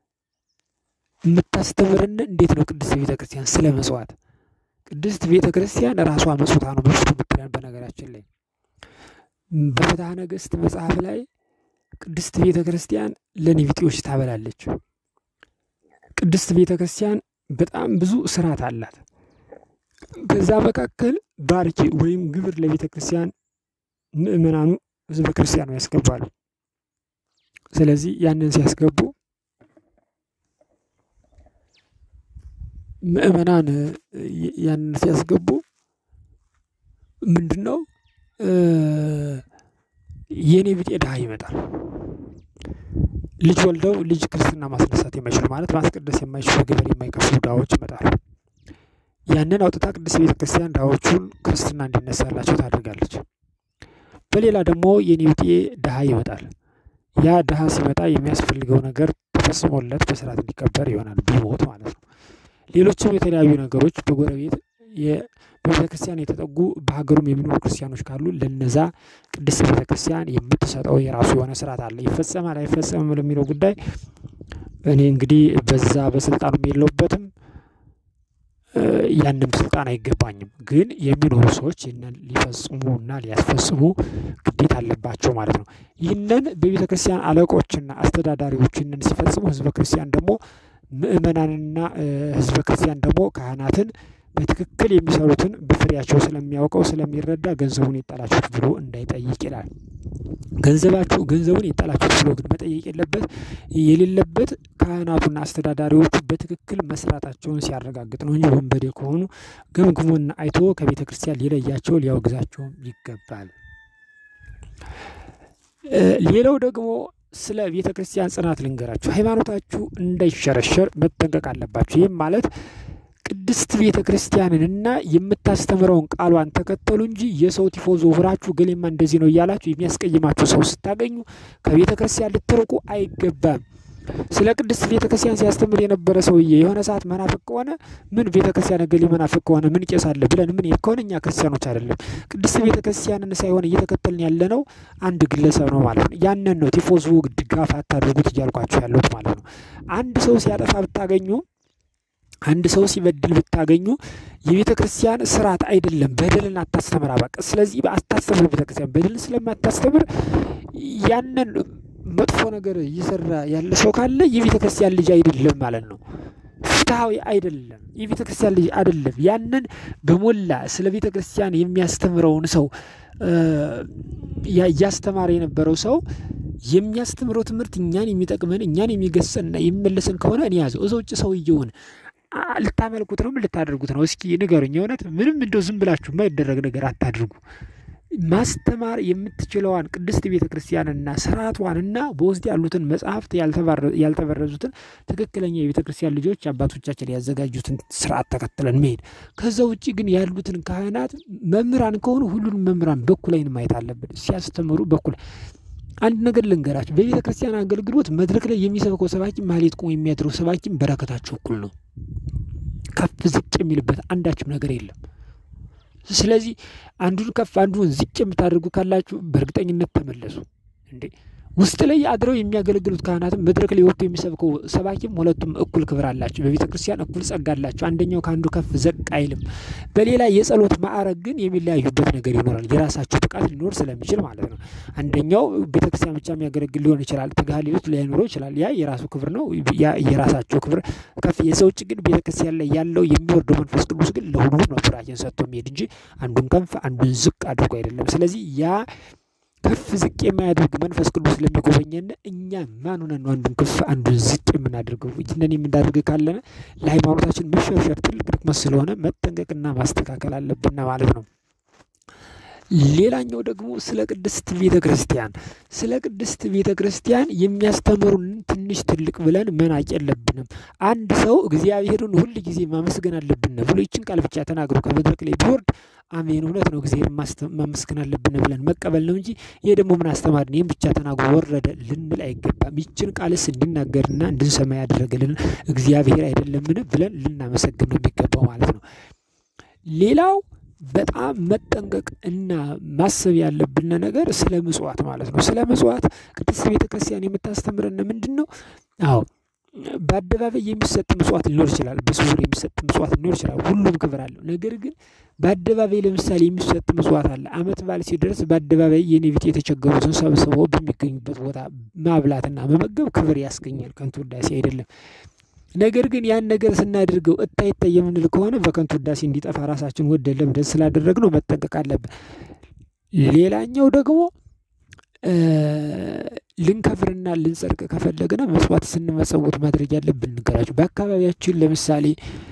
የምታስተምረን እንዴት ነው? ቅድስት ቤተ ክርስቲያን ስለ መስዋዕት ቅድስት ቤተ ክርስቲያን ራሷ መስዋዕት ነው መስዋዕት የምትለን። በነገራችን ላይ በፍትሐ ነገሥት መጽሐፍ ላይ ቅድስት ቤተ ክርስቲያን ለኔቢጤዎች ታበላለች። ቅድስት ቤተ ክርስቲያን በጣም ብዙ ስርዓት አላት። ከዛ መካከል ባርኪ ወይም ግብር ለቤተ ክርስቲያን ምእመናኑ ህዝበ ክርስቲያኑ ያስገባሉ። ስለዚህ ያንን ሲያስገቡ ምእመናን ያንን ሲያስገቡ ምንድነው የኔቢጤ ድሃ ይመጣል። ልጅ ወልደው ልጅ ክርስትና ማስነሳት የማይችሉ ማለት ማስቀደስ የማይችሉ ግብር የማይከፍሉ ድሃዎች ይመጣሉ። ያንን አውጥታ ቅድስት ቤተ ክርስቲያን ድሃዎቹን ክርስትና እንዲነሳላቸው ታደርጋለች። በሌላ ደግሞ የኔቢጤ ድሃ ይመጣል። ያ ድሃ ሲመጣ የሚያስፈልገው ነገር ተፈጽሞለት በስርዓት እንዲቀበር ይሆናል፣ ቢሞት ማለት ነው። ሌሎችም የተለያዩ ነገሮች በጎረቤት የቤተ ክርስቲያን የተጠጉ በሀገሩም የሚኖሩ ክርስቲያኖች ካሉ ለነዛ ቅድስት ቤተ ክርስቲያን የምትሰጠው የራሱ የሆነ ስርዓት አለ። ይፈጸማል አይፈጸምም ለሚለው ጉዳይ እኔ እንግዲህ በዛ በስልጣኑ የለውበትም፣ ያንንም ስልጣን አይገባኝም። ግን የሚኖሩ ሰዎች ይህንን ሊፈጽሙና ሊያስፈጽሙ ግዴታ አለባቸው ማለት ነው። ይህንን በቤተ ክርስቲያን አለቆችና አስተዳዳሪዎች ይህንን ሲፈጽሙ ህዝበ ክርስቲያን ደግሞ ምእመናንና ህዝበ ክርስቲያን ደግሞ ካህናትን በትክክል የሚሰሩትን በፍሬያቸው ስለሚያውቀው ስለሚረዳ ገንዘቡን የጣላችሁት ብሎ እንዳይጠይቅ ይላል። ገንዘባችሁ ገንዘቡን የጣላችሁት ብሎ ግን መጠየቅ የለበት የሌለበት ካህናቱና አስተዳዳሪዎቹ በትክክል መስራታቸውን ሲያረጋግጥ ነው እንጂ ወንበዴ ከሆኑ ገምግሞና አይቶ ከቤተ ክርስቲያን ሊለያቸው ሊያወግዛቸው ይገባል። ሌላው ደግሞ ስለ ቤተ ክርስቲያን ጽናት ልንገራችሁ። ሃይማኖታችሁ እንዳይሸረሸር መጠንቀቅ አለባችሁ። ይህም ማለት ቅድስት ቤተ ክርስቲያንንና የምታስተምረውን ቃሏን ተከተሉ እንጂ የሰው ቲፎዞ ሆራችሁ ገሌማ እንደዚህ ነው እያላችሁ የሚያስቀይማችሁ ሰው ስታገኙ ከቤተ ክርስቲያን ልትርቁ አይገባም። ስለ ቅድስት ቤተ ክርስቲያን ሲያስተምር የነበረ ሰውዬ የሆነ ሰዓት መናፍቅ ከሆነ ምን ቤተ ክርስቲያን ገሌ መናፍቅ ከሆነ ምን ቄስ አለ ብለን ምን ከሆነ እኛ ክርስቲያኖች አይደለም። ቅድስት ቤተ ክርስቲያንን ሳይሆን እየተከተልን ያለነው አንድ ግለሰብ ነው ማለት ነው። ያንን ነው ቲፎዞ ድጋፍ አታድርጉት እያልኳችሁ ያለሁት ማለት ነው። አንድ ሰው ሲያጠፋ ብታገኙ አንድ ሰው ሲበድል ብታገኙ የቤተ ክርስቲያን ስርዓት አይደለም፣ በደልን አታስተምር በቃ። ስለዚህ በአታስተምር ቤተ ክርስቲያን በደልን ስለማታስተምር ያንን መጥፎ ነገር እየሰራ ያለ ሰው ካለ የቤተ ክርስቲያን ልጅ አይደለም ማለት ነው። ፍትሃዊ አይደለም፣ የቤተ ክርስቲያን ልጅ አይደለም። ያንን በሞላ ስለ ቤተ ክርስቲያን የሚያስተምረውን ሰው ያስተማረ የነበረው ሰው የሚያስተምረው ትምህርት እኛን የሚጠቅመን እኛን የሚገሰና የሚመለሰን ከሆነ እኔ ያዘው እዛው ውጭ ሰውየውን ልታመልኩት ነው ልታደርጉት ነው? እስኪ ንገሩኝ። እውነት ምንም እንደው ዝም ብላችሁ የማይደረግ ነገር አታድርጉ። ማስተማር የምትችለዋን ቅድስት ቤተ ክርስቲያንና ስርዓቷንና በውስጥ ያሉትን መጽሐፍት ያልተበረዙትን ትክክለኛ የቤተ ክርስቲያን ልጆች አባቶቻችን ያዘጋጁትን ስርዓት ተከትለን መሄድ። ከዛ ውጪ ግን ያሉትን ካህናት መምህራን ከሆኑ ሁሉንም መምህራን በኩል አይን ማየት አለብን። ሲያስተምሩ በኩል አንድ ነገር ልንገራችሁ። በቤተ ክርስቲያን አገልግሎት መድረክ ላይ የሚሰብከው ሰባኪ ማህሌት ቆሞ የሚያድረው ሰባኪ በረከታቸው እኩል ነው። ከፍ ዝቅ የሚልበት አንዳችም ነገር የለም። ስለዚህ አንዱን ከፍ አንዱን ዝቅ የምታደርጉ ካላችሁ በእርግጠኝነት ተመለሱ። እንዴ ውስጥ ላይ አድረው የሚያገለግሉት ካህናትም መድረክ ላይ ወጥቶ የሚሰብከው ሰባኪም ሁለቱም እኩል ክብር አላቸው። በቤተ ክርስቲያን እኩል ጸጋ አላቸው። አንደኛው ካንዱ ከፍ ዘቅ አይልም። በሌላ የጸሎት ማዕረግ ግን የሚለያዩበት ነገር ይኖራል። የራሳቸው ጥቃት ሊኖር ስለሚችል ማለት ነው። አንደኛው ቤተ ክርስቲያን ብቻ የሚያገለግል ሊሆን ይችላል። ተጋሊዮት ሊኖረው ይችላል። ያ የራሱ ክብር ነው። ያ የራሳቸው ክብር ከፍ የሰው ውጭ ግን ቤተ ክርስቲያን ላይ ያለው የሚወርደው መንፈስ ቅዱስ ግን ለሁሉም ነው ቡራኬን ሰጥቶ የሚሄድ እንጂ አንዱን ከፍ አንዱን ዝቅ አድርጎ አይደለም። ስለዚህ ያ ከፍ ዝቅ የማያደርግ መንፈስ ቅዱስ ለሚጎበኘን እኛ ማን ሆነን ነው አንዱን ከፍ አንዱን ዝቅ የምናደርገው? ይህንን የምናደርግ ካለነ ለሃይማኖታችን መሸርሸር ትልቅ ድክመት ስለሆነ መጠንቀቅና ማስተካከል አለብን ማለት ነው። ሌላኛው ደግሞ ስለ ቅድስት ቤተ ክርስቲያን ስለ ቅድስት ቤተ ክርስቲያን የሚያስተምሩን ትንሽ ትልቅ ብለን መናቅ የለብንም። አንድ ሰው እግዚአብሔርን ሁሉ ጊዜ ማመስገን አለብን ብሎ ይችን ቃል ብቻ ተናግሮ ከመድረክ ላይ ቢወርድ አሜን እውነት ነው እግዚአብሔር ማመስገን አለብን ብለን መቀበል ነው እንጂ ይሄ ደግሞ ምን አስተማርን ይሄን ብቻ ተናግሮ ወረደ ልንል አይገባም። ይችን ቃልስ እንድናገርና እንድንሰማ ያደረገልን እግዚአብሔር አይደለምን ብለን ልናመሰግን ነው የሚገባው ማለት ነው። ሌላው በጣም መጠንቀቅ እና ማሰብ ያለብን ነገር ስለ ምጽዋት ማለት ነው። ስለ ምጽዋት ቅድስት ቤተ ክርስቲያን የምታስተምረን ምንድነው? አዎ በአደባባይ የሚሰጥ ምጽዋት ሊኖር ይችላል። በስውር የሚሰጥ ምጽዋት ሊኖር ይችላል። ሁሉም ክብር አለው። ነገር ግን በአደባባይ ለምሳሌ የሚሰጥ ምጽዋት አለ። አመት በዓል ሲደርስ በአደባባይ የኔ ቤት የተቸገሩትን ሰብስበው በሚገኙበት ቦታ ማብላትና መመገብ ክብር ያስገኛል። ከንቱ ውዳሴ አይደለም። ነገር ግን ያን ነገር ስናደርገው እታይ እታይ የምንል ከሆነ በከንቱ ውዳሴ እንዲጠፋ ራሳችን ወደን ለምደን ስላደረግነው መጠንቀቅ አለብን። ሌላኛው ደግሞ ልንከፍርና ልንጸድቅ ከፈለግን መስዋዕት ስንመጸውት ማድረግ ያለብን ንገራችሁ። በአካባቢያችን ለምሳሌ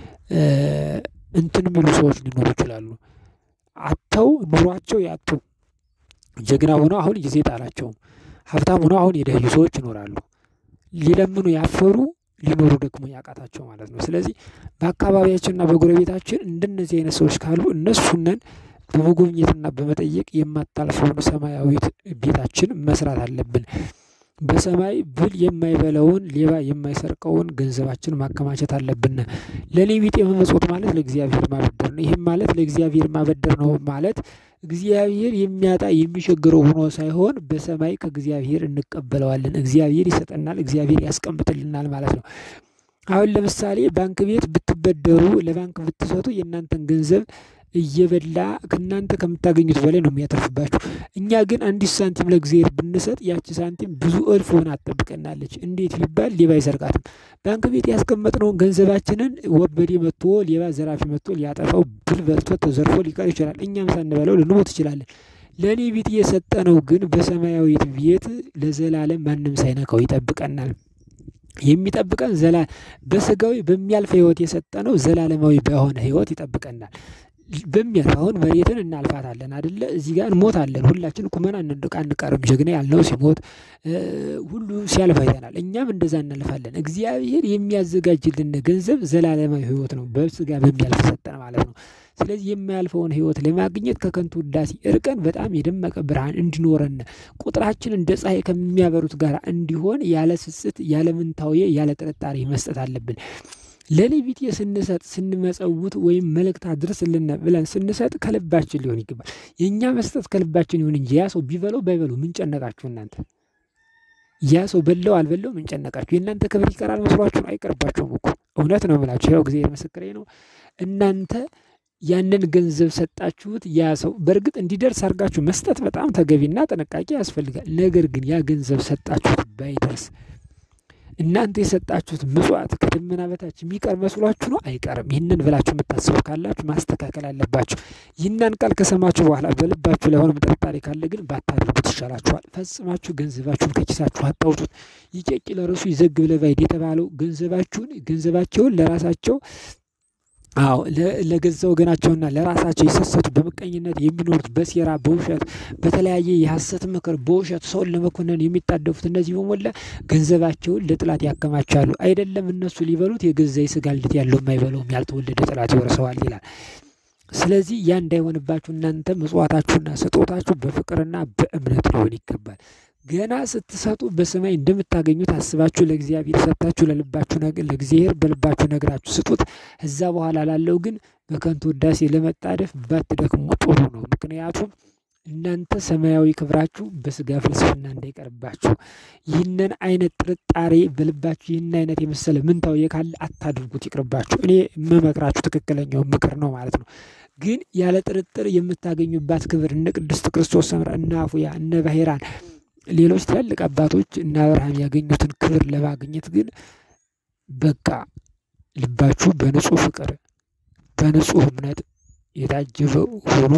እንትን የሚሉ ሰዎች ሊኖሩ ይችላሉ። አጥተው ኑሯቸው ያጡ ጀግና ሆነው አሁን ጊዜ ጣላቸው ሀብታም ሆነው አሁን የደህዩ ሰዎች ይኖራሉ። ሊለምኑ ያፈሩ ሊኖሩ ደግሞ ያቃታቸው ማለት ነው። ስለዚህ በአካባቢያችንና በጎረቤታችን እንደነዚህ አይነት ሰዎች ካሉ እነሱነን በመጎብኘትና በመጠየቅ የማታልፈውን ሰማያዊት ቤታችን መስራት አለብን። በሰማይ ብል የማይበላውን ሌባ የማይሰርቀውን ገንዘባችን ማከማቸት አለብን። ለኔ ቢጤ መመጽወት ማለት ለእግዚአብሔር ማበደር ነው። ይሄም ማለት ለእግዚአብሔር ማበደር ነው ማለት እግዚአብሔር የሚያጣ የሚሸግረው ሆኖ ሳይሆን በሰማይ ከእግዚአብሔር እንቀበለዋለን። እግዚአብሔር ይሰጠናል፣ እግዚአብሔር ያስቀምጥልናል ማለት ነው። አሁን ለምሳሌ ባንክ ቤት ብትበደሩ ለባንክ ብትሰጡ የእናንተን ገንዘብ እየበላ ከናንተ ከምታገኙት በላይ ነው የሚያተርፍባችሁ። እኛ ግን አንዲት ሳንቲም ለእግዚአብሔር ብንሰጥ ያቺ ሳንቲም ብዙ እልፍ ሆና አትጠብቀናለች። እንዴት ቢባል ሌባ አይሰርቃትም። ባንክ ቤት ያስቀመጥነውን ገንዘባችንን ወበዴ መጥቶ ሌባ ዘራፊ መጥቶ ሊያጠፋው ብል በልቶ ተዘርፎ ሊቀር ይችላል። እኛም ሳንበላው ልንሞት ይችላል። ለኔ ቤት የሰጠነው ግን በሰማያዊ ቤት ለዘላለም ማንም ሳይነካው ይጠብቀናል። የሚጠብቀን ዘላ በስጋዊ በሚያልፍ ህይወት የሰጠነው ዘላለማዊ በሆነ ህይወት ይጠብቀናል። በሚያልፍ አሁን መሬትን እናልፋታለን አይደለ? እዚህ ጋር እንሞታለን። ሁላችን ቁመና አንቀርም። ጀግና ያልነው ሲሞት ሁሉ ሲያልፍ አይተናል። እኛም እንደዛ እናልፋለን። እግዚአብሔር የሚያዘጋጅልን ገንዘብ ዘላለማዊ ህይወት ነው። በስጋ በሚያልፍ ሰጠን ማለት ነው። ስለዚህ የማያልፈውን ህይወት ለማግኘት ከከንቱ ውዳሴ እርቀን በጣም የደመቀ ብርሃን እንዲኖረን ቁጥራችን እንደ ፀሐይ ከሚያበሩት ጋር እንዲሆን ያለ ስስት ያለ ምንታዊ ያለ ጥርጣሬ መስጠት አለብን። ለኔ ቢጤ ስንሰጥ ስንመጸውት ወይም መልእክት አድርስልን ብለን ስንሰጥ ከልባችን ሊሆን ይገባል። የኛ መስጠት ከልባችን ይሁን እንጂ ያ ሰው ቢበለው ባይበለው ምን ጨነቃችሁ እናንተ? ያ ሰው በለው አልበለው ምን ጨነቃችሁ? የእናንተ ክብር ይቀራል መስሏችሁ? አይቀርባችሁም እኮ እውነት ነው የምላችሁ። ያው እግዚአብሔር ምስክሬ ነው። እናንተ ያንን ገንዘብ ሰጣችሁት ያ ሰው በርግጥ እንዲደርስ አድርጋችሁ መስጠት በጣም ተገቢና ጥንቃቄ ያስፈልጋል። ነገር ግን ያ ገንዘብ ሰጣችሁት ባይደርስ እናንተ የሰጣችሁት ምጽዋት ከደመና በታች የሚቀር መስሏችሁ ነው? አይቀርም። ይህንን ብላችሁ የምታስቡ ካላችሁ ማስተካከል አለባችሁ። ይህንን ቃል ከሰማችሁ በኋላ በልባችሁ ላይ ሆነ ጥርጣሬ ካለ ግን ባታደርጉት ይሻላችኋል። ፈጽማችሁ ገንዘባችሁን ከኪሳችሁ አታውጡት። ይጨቂ ለራሱ ይዘግብ ለባይድ የተባለው ገንዘባችሁን ገንዘባቸውን ለራሳቸው አዎ ለገዛ ወገናቸውና ለራሳቸው ይሰሰቱ በመቀኝነት የሚኖሩት በሴራ በውሸት በተለያየ የሐሰት ምክር በውሸት ሰውን ለመኮነን የሚጣደፉት እነዚህ በሞላ ገንዘባቸውን ለጥላት ያከማቻሉ። አይደለም እነሱ ሊበሉት የገዛ ይስጋ ልት ያለው የማይበለውም ያልተወለደ ጥላት ይወርሰዋል ይላል። ስለዚህ ያ እንዳይሆንባችሁ እናንተ ምጽዋታችሁና ስጦታችሁ በፍቅርና በእምነት ሊሆን ይገባል። ገና ስትሰጡ በሰማይ እንደምታገኙት አስባችሁ ለእግዚአብሔር ሰጣችሁ ለልባችሁ ነገር ለእግዚአብሔር በልባችሁ ነግራችሁ ስጡት። እዛ በኋላ ላለው ግን በከንቱ ውዳሴ ለመጣደፍ ባትደክሙ ጥሩ ነው። ምክንያቱም እናንተ ሰማያዊ ክብራችሁ በስጋ ፍልስፍና እንዳይቀርባችሁ ይህንን አይነት ጥርጣሬ በልባችሁ ይህን አይነት የመሰለ ምንታው የካለ አታድርጉት ይቅርባችሁ። እኔ መመክራችሁ ትክክለኛው ምክር ነው ማለት ነው። ግን ያለ ጥርጥር የምታገኙባት ክብር እነ ቅድስት ክርስቶስ ሰምራ እና አፉያ እነ ባሕራን ሌሎች ትላልቅ አባቶች እና አብርሃም ያገኙትን ክብር ለማግኘት ግን በቃ ልባችሁ በንጹህ ፍቅር በንጹህ እምነት የታጀበ ሆኖ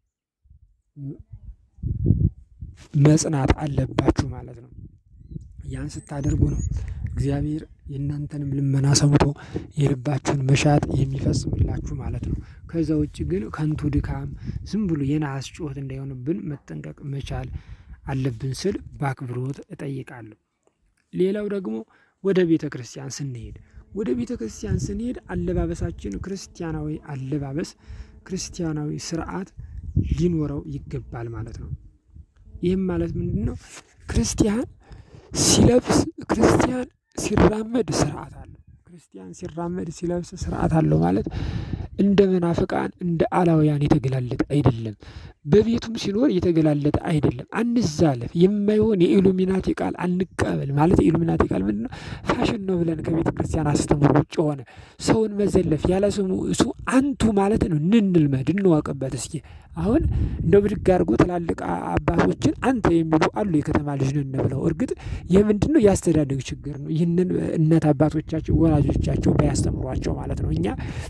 መጽናት አለባችሁ ማለት ነው። ያን ስታደርጉ ነው እግዚአብሔር የእናንተንም ልመና ሰምቶ የልባችሁን መሻት የሚፈጽምላችሁ ማለት ነው። ከዛ ውጭ ግን ከንቱ ድካም ዝም ብሎ የነሐስ ጩኸት እንዳይሆንብን መጠንቀቅ መቻል አለብን ስል በአክብሮት እጠይቃለሁ። ሌላው ደግሞ ወደ ቤተ ክርስቲያን ስንሄድ ወደ ቤተ ክርስቲያን ስንሄድ አለባበሳችን ክርስቲያናዊ አለባበስ ክርስቲያናዊ ስርዓት ሊኖረው ይገባል ማለት ነው። ይህም ማለት ምንድነው? ክርስቲያን ሲለብስ ክርስቲያን ሲራመድ ስርዓት አለው። ክርስቲያን ሲራመድ ሲለብስ ስርዓት አለው ማለት እንደ መናፍቃን እንደ አላውያን የተገላለጠ አይደለም። በቤቱም ሲኖር የተገላለጠ አይደለም። አንዛለፍ የማይሆን የኢሉሚናቲ ቃል አንቀበል ማለት የኢሉሚናቲ ቃል ምንድነው? ፋሽን ነው ብለን ከቤተ ክርስቲያን አስተምሮ ውጭ ሆነ ሰውን መዘለፍ ያለ ስሙ እሱ አንቱ ማለት ነው። እንልመድ እንዋቀበት። እስኪ አሁን እንደው ብድግ አድርጎ ትላልቅ አባቶችን አንተ የሚሉ አሉ የከተማ ልጅ ነን ብለው። እርግጥ የምንድነው ያስተዳደግ ችግር ነው። ይህንን እናት አባቶቻቸው ወላጆቻቸው ባያስተምሯቸው ማለት ነው። እኛ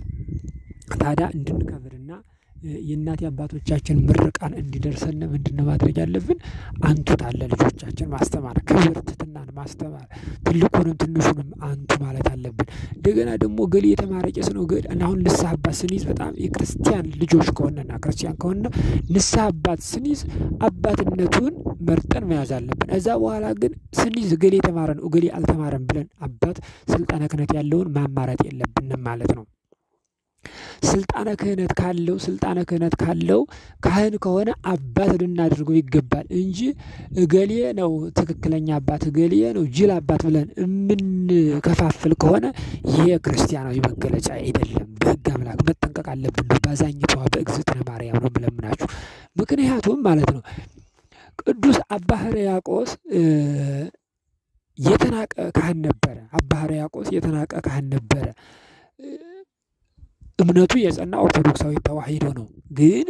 ታዲያ እንድንከብርና የእናት አባቶቻችን ምርቃን እንዲደርሰን ምንድነው ማድረግ ያለብን? አንቱ ታለ ልጆቻችን ማስተማር ክብር ትትናን ማስተማር ትልቁንም ትንሹንም አንቱ ማለት አለብን። እንደገና ደግሞ ገሌ የተማረ ቄስ ነው ገሌ አሁን ንስሐ አባት ስንይዝ በጣም የክርስቲያን ልጆች ከሆነና ክርስቲያን ከሆነ ንስሐ አባት ስንይዝ አባትነቱን መርጠን መያዝ አለብን። እዛ በኋላ ግን ስንይዝ ገሌ የተማረ ነው ገሌ አልተማረም ብለን አባት ስልጣነ ክህነት ያለውን ማማረጥ የለብንም ማለት ነው። ስልጣነ ክህነት ካለው ስልጣነ ክህነት ካለው ካህን ከሆነ አባት ልናደርገው ይገባል እንጂ እገሌ ነው ትክክለኛ አባት እገሌ ነው ጅል አባት ብለን ምን ከፋፍል ከሆነ ይሄ ክርስቲያናዊ መገለጫ አይደለም። በሕግ አምላክ መጠንቀቅ አለብን። ባዛኝቷ በእግዝእትነ ማርያም ነው ብለምናችሁ። ምክንያቱም ማለት ነው ቅዱስ አባ ሕርያቆስ የተናቀ ካህን ነበረ። አባ ሕርያቆስ የተናቀ ካህን ነበረ። እምነቱ የጸና ኦርቶዶክሳዊ ተዋሂዶ ነው። ግን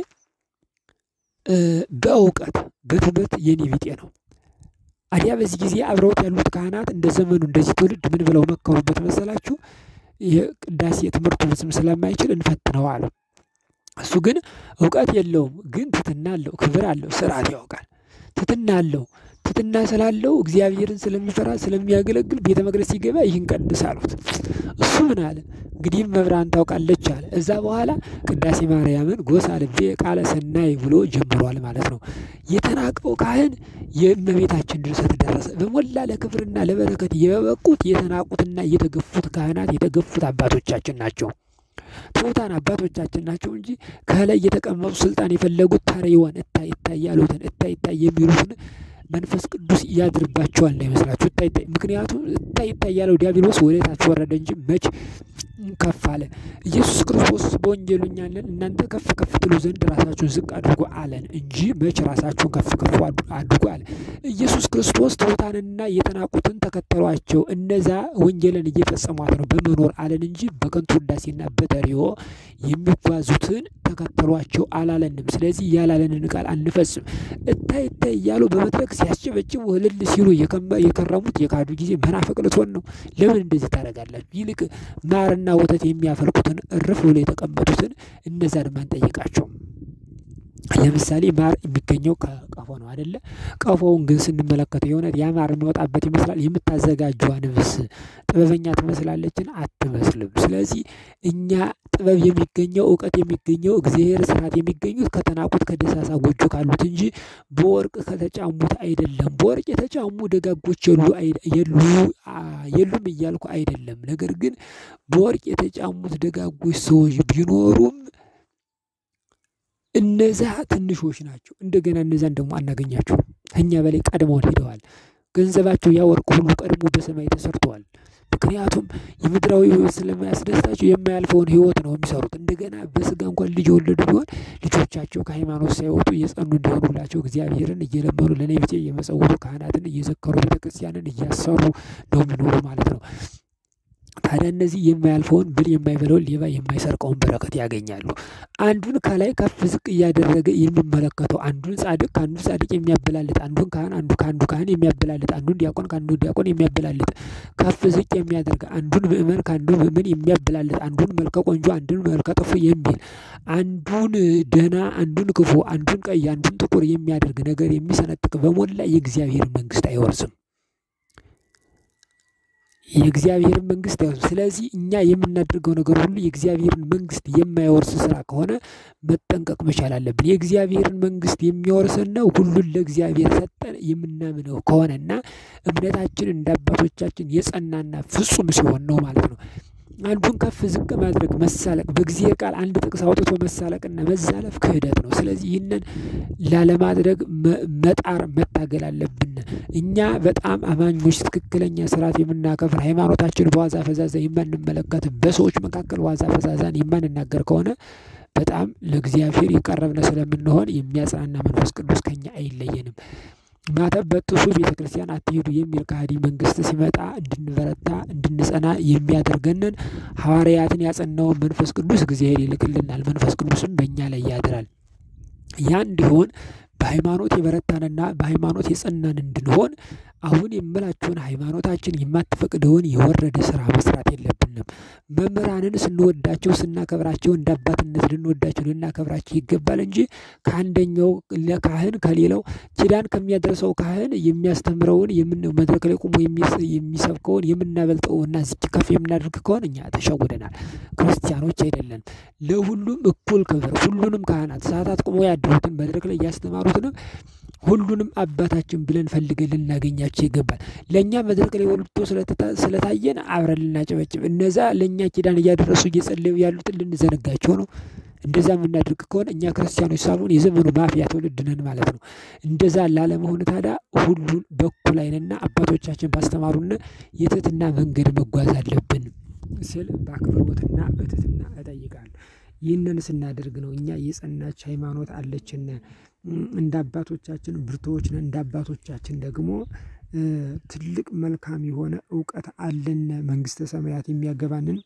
በእውቀት በትምህርት የኔ ቢጤ ነው። አዲያ በዚህ ጊዜ አብረውት ያሉት ካህናት እንደ ዘመኑ እንደዚህ ትውልድ ምን ብለው መከሩበት መሰላችሁ? የቅዳሴ ትምህርቱ ብዙም ስለማይችል እንፈትነው አለ። እሱ ግን እውቀት የለውም፣ ግን ትትና አለው፣ ክብር አለው፣ ስርዓት ያውቃል። ትትና አለው። ትትና ስላለው እግዚአብሔርን ስለሚፈራ ስለሚያገለግል ቤተ መቅደስ ሲገባ ይህን ቀድስ አሉት። እሱ ምን አለ? እንግዲህ መብራን ታውቃለች አለ። እዛ በኋላ ቅዳሴ ማርያምን ጎሳ ልቤ ቃለ ሰናይ ብሎ ጀምሯል ማለት ነው። የተናቀው ካህን የእመቤታችን ድርሰት ደረሰ። በሞላ ለክብርና ለበረከት የበቁት የተናቁትና የተገፉት ካህናት የተገፉት አባቶቻችን ናቸው። ትሑታን አባቶቻችን ናቸው እንጂ ከላይ የተቀመጡ ስልጣን የፈለጉት ታሪዋን እታይ እታይ ያሉትን እታይ እታይ የሚሉትን መንፈስ ቅዱስ ያድርባቸዋል እንዳይመስላችሁ። እታይ እታይ ምክንያቱም እታይ እታይ ያለው ዲያብሎስ ወደ ታች ወረደ እንጂ መች ከፍ አለ? ኢየሱስ ክርስቶስ በወንጌሉ እኛን እናንተ ከፍ ከፍ ትሉ ዘንድ ራሳችሁን ዝቅ አድርጉ አለን እንጂ መች ራሳችሁን ከፍ ከፍ አድርጉ አለ። ኢየሱስ ክርስቶስ ትሑታንና የተናቁትን ተከተሏቸው፣ እነዛ ወንጌልን እየፈጸሟት ነው በመኖር አለን እንጂ በከንቱ ውዳሴና በተሪዮ የሚጓዙትን ተከተሏቸው አላለንም። ስለዚህ ያላለንን ቃል አንፈጽም። እታይ እታይ እያሉ በመድረክ ሲያስጨበጭቡ እልል ሲሉ የከረሙት የካዱ ጊዜ መናፍቅ ልትሆን ነው። ለምን እንደዚህ ታደርጋላችሁ? ይልቅ ማርና ወተት የሚያፈልቁትን እርፍ ብሎ የተቀመጡትን እነዛን ማን ጠይቃቸው? ለምሳሌ ማር የሚገኘው ከቀፎ ነው አይደለ? ቀፎውን ግን ስንመለከተው የሆነ ያ ማር የሚወጣበት ይመስላል። የምታዘጋጀዋ ንብስ ጥበበኛ ትመስላለችን? አትመስልም። ስለዚህ እኛ ጥበብ የሚገኘው እውቀት የሚገኘው እግዚአብሔር ስርዓት የሚገኙት ከተናቁት ከደሳሳ ጎጆ ካሉት እንጂ በወርቅ ከተጫሙት አይደለም። በወርቅ የተጫሙ ደጋጎች የሉ የሉ የሉም እያልኩ አይደለም። ነገር ግን በወርቅ የተጫሙት ደጋጎች ሰዎች ቢኖሩም እነዛ ትንሾች ናቸው። እንደገና እነዛን ደግሞ አናገኛቸው። ከኛ በላይ ቀድመው ሄደዋል። ገንዘባቸው ያ ወርቅ ሁሉ ቀድሞ በሰማይ ተሰርቷል። ምክንያቱም የምድራዊ ህይወት ስለማያስደስታቸው የማያልፈውን ህይወት ነው የሚሰሩት። እንደገና በስጋ እንኳን ልጅ የወለዱ ቢሆን ልጆቻቸው ከሃይማኖት ሳይወጡ የጸኑ እንዲሆኑላቸው እግዚአብሔርን እየለመኑ ለኔ ብቻ እየመጸወቱ ካህናትን እየዘከሩ ቤተክርስቲያንን እያሰሩ ነው የሚኖሩ ማለት ነው። ታዲያ እነዚህ የማያልፈውን ብል የማይበለውን ሌባ የማይሰርቀውን በረከት ያገኛሉ። አንዱን ከላይ ከፍ ዝቅ እያደረገ የሚመለከተው አንዱን ጻድቅ ከአንዱ ጻድቅ የሚያበላልጥ አንዱን ካህን አንዱ ከአንዱ ካህን የሚያበላልጥ አንዱን ዲያቆን ከአንዱ ዲያቆን የሚያበላልጥ ከፍ ዝቅ የሚያደርግ አንዱን ምእመን ከአንዱ ምእመን የሚያበላልጥ አንዱን መልከ ቆንጆ አንዱን መልከ ጥፉ የሚል አንዱን ደህና አንዱን ክፉ አንዱን ቀይ አንዱን ጥቁር የሚያደርግ ነገር የሚሰነጥቅ በሞላ የእግዚአብሔር መንግስት አይወርስም። የእግዚአብሔርን መንግስት አይወርስም። ስለዚህ እኛ የምናደርገው ነገር ሁሉ የእግዚአብሔርን መንግስት የማይወርስ ስራ ከሆነ መጠንቀቅ መቻል አለብን። የእግዚአብሔርን መንግስት የሚወርስን ነው ሁሉን ለእግዚአብሔር ሰጠን የምናምነው ከሆነና እምነታችን እንደ አባቶቻችን የጸናና ፍጹም ሲሆን ነው ማለት ነው። አንዱን ከፍ ዝቅ ማድረግ መሳለቅ በእግዚአብሔር ቃል አንድ ጥቅስ አውጥቶ መሳለቅና መዛለፍ ክህደት ነው። ስለዚህ ይህንን ላለማድረግ መጣር መታገል አለብን። እኛ በጣም አማኞች ትክክለኛ ስርዓት የምናከብር ሃይማኖታችን በዋዛ ፈዛዛ የማንመለከት በሰዎች መካከል ዋዛ ፈዛዛን የማንናገር ከሆነ በጣም ለእግዚአብሔር የቀረብን ስለምንሆን የሚያጽናና መንፈስ ቅዱስ ከኛ አይለየንም። ማተብ በጥሱ ቤተክርስቲያን አትሄዱ የሚል ከሃዲ መንግስት ሲመጣ እንድንበረታ እንድንጸና የሚያደርገንን ሐዋርያትን ያጸናውን መንፈስ ቅዱስ እግዚአብሔር ይልክልናል። መንፈስ ቅዱስም በእኛ ላይ ያድራል። ያ እንዲሆን በሃይማኖት የበረታንና በሃይማኖት የጸናን እንድንሆን አሁን የምላችሁን ሃይማኖታችን የማትፈቅደውን የወረደ ስራ መስራት የለብንም። መምህራንን ስንወዳቸው ስናከብራቸው እንደ አባትነት ልንወዳቸው ልናከብራቸው ይገባል እንጂ ከአንደኛው ለካህን ከሌላው ኪዳን ከሚያደርሰው ካህን የሚያስተምረውን የምን መድረክ ላይ ቆሞ የሚሰብከውን የምናበልጠውና ዝቅ ከፍ የምናደርግ ከሆነ እኛ ተሸውደናል፣ ክርስቲያኖች አይደለም። ለሁሉም እኩል ክብር ሁሉንም ካህናት ሰዓታት ቆሞ ያደሩትን መድረክ ላይ ያስተማሩትን ሁሉንም አባታችን ብለን ፈልገን ልናገኛቸው ይገባል። ለኛ መድረክ ላይ ወልቶ ስለታየን አብረን ልናጨበጭብ እነዛ ለኛ ኪዳን እያደረሱ እየጸለዩ ያሉትን ልንዘነጋቸው ነው። እንደዛ የምናደርግ ከሆነ እኛ ክርስቲያኖች ሳልሆን የዘመኑ ማፊያ ትውልድ ነን ማለት ነው። እንደዛ ላለመሆን ታዲያ ሁሉን በኩል አይንና አባቶቻችን ባስተማሩን የትህትና መንገድ መጓዝ አለብን ስል በአክብሮትና በትህትና እጠይቃለሁ። ይህንን ስናደርግ ነው እኛ የጸናች ሃይማኖት አለችን። እንደ አባቶቻችን ብርቶች ነን። እንደ አባቶቻችን ደግሞ ትልቅ መልካም የሆነ ዕውቀት አለን። መንግስተ ሰማያት የሚያገባንን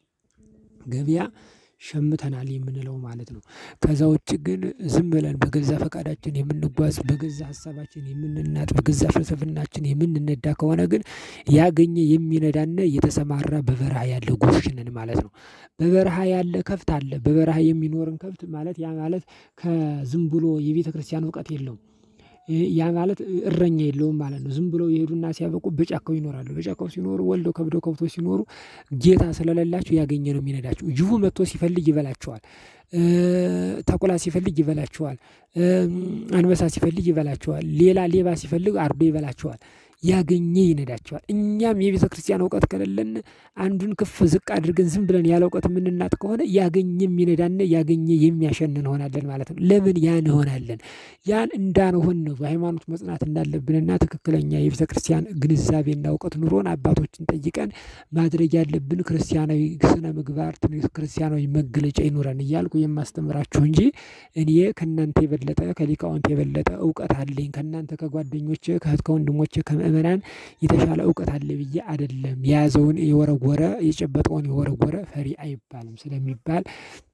ገበያ ሸምተናል የምንለው ማለት ነው። ከዛ ውጭ ግን ዝም ብለን በገዛ ፈቃዳችን የምንጓዝ በገዛ ሐሳባችን የምንናጥ በገዛ ፍልስፍናችን የምንነዳ ከሆነ ግን ያገኘ የሚነዳና የተሰማራ በበረሃ ያለ ጎሽ ነን ማለት ነው። በበረሃ ያለ ከብት አለ። በበረሃ የሚኖርን ከብት ማለት ያ ማለት ከዝም ብሎ የቤተክርስቲያን ዕውቀት የለውም። ያ ማለት እረኛ የለውም ማለት ነው። ዝም ብለው ይሄዱና ሲያበቁ በጫካው ይኖራሉ። በጫካው ሲኖሩ ወልደው ከብደው ከብቶ ሲኖሩ ጌታ ስለሌላቸው ያገኘ ነው የሚነዳቸው። ጅቡ መጥቶ ሲፈልግ ይበላቸዋል። ተኩላ ሲፈልግ ይበላቸዋል። አንበሳ ሲፈልግ ይበላቸዋል። ሌላ ሌባ ሲፈልግ አርዶ ይበላቸዋል። ያገኘ ይነዳቸዋል። እኛም የቤተ ክርስቲያን ዕውቀት ከሌለን አንዱን ክፍ ዝቅ አድርገን ዝም ብለን ያለ ዕውቀት የምንናጥ ከሆነ ያገኘ የሚነዳና ያገኘ የሚያሸን እንሆናለን ማለት ነው። ለምን ያን እንሆናለን? ያን እንዳንሆን ነው በሃይማኖት መጽናት እንዳለብንና ትክክለኛ የቤተ ክርስቲያን ግንዛቤና ዕውቀት ኑሮን አባቶችን ጠይቀን ማድረግ ያለብን ክርስቲያናዊ ስነ ምግባር ክርስቲያናዊ መገለጫ ይኖረን እያልኩ የማስተምራችሁ እንጂ እኔ ከእናንተ የበለጠ ከሊቃውንት የበለጠ ዕውቀት አለኝ ከእናንተ ከጓደኞቼ ከእህት ከወንድሞቼ ከመእመናን የተሻለ ዕውቀት አለ ብዬ አይደለም። የያዘውን የወረወረ የጨበጠውን የወረወረ ፈሪ አይባልም ስለሚባል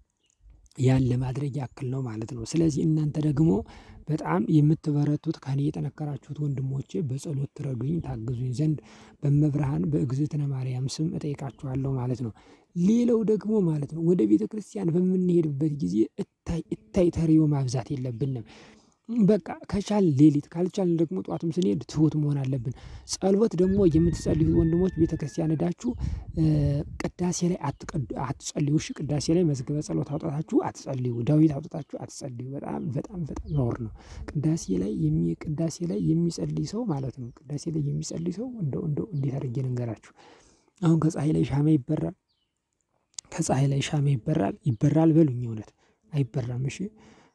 ያን ለማድረግ ያክል ነው ማለት ነው። ስለዚህ እናንተ ደግሞ በጣም የምትበረቱት ከኔ የጠነከራችሁት ወንድሞቼ በጸሎት ትረዱኝ ታግዙኝ ዘንድ በመብርሃን በእግዝእትነ ማርያም ስም እጠይቃችኋለሁ ማለት ነው። ሌላው ደግሞ ማለት ነው ወደ ቤተ ክርስቲያን በምንሄድበት ጊዜ እታይ እታይ ተሪዮ ማብዛት የለብንም። በቃ ከቻል ሌሊት ካልቻል ደግሞ ጧትም ስንሄድ ትሁት መሆን አለብን። ጸሎት ደግሞ የምትጸልዩ ወንድሞች ቤተክርስቲያን ሄዳችሁ ቅዳሴ ላይ አትጸልዩ። እሺ ቅዳሴ ላይ መዝገበ ጸሎት አውጣታችሁ አትጸልዩ። ዳዊት አውጣታችሁ አትጸልዩ። በጣም በጣም በጣም ነውር ነው። ቅዳሴ ላይ የሚ ቅዳሴ ላይ የሚጸልይ ሰው ማለት ነው ቅዳሴ ላይ የሚጸልይ ሰው እንደው እንደው እንዴት አድርጌ ልንገራችሁ? አሁን ከፀሐይ ላይ ሻማ ይበራል። ከፀሐይ ላይ ሻማ ይበራል ይበራል በሉኝ እውነት አይበራም። እሺ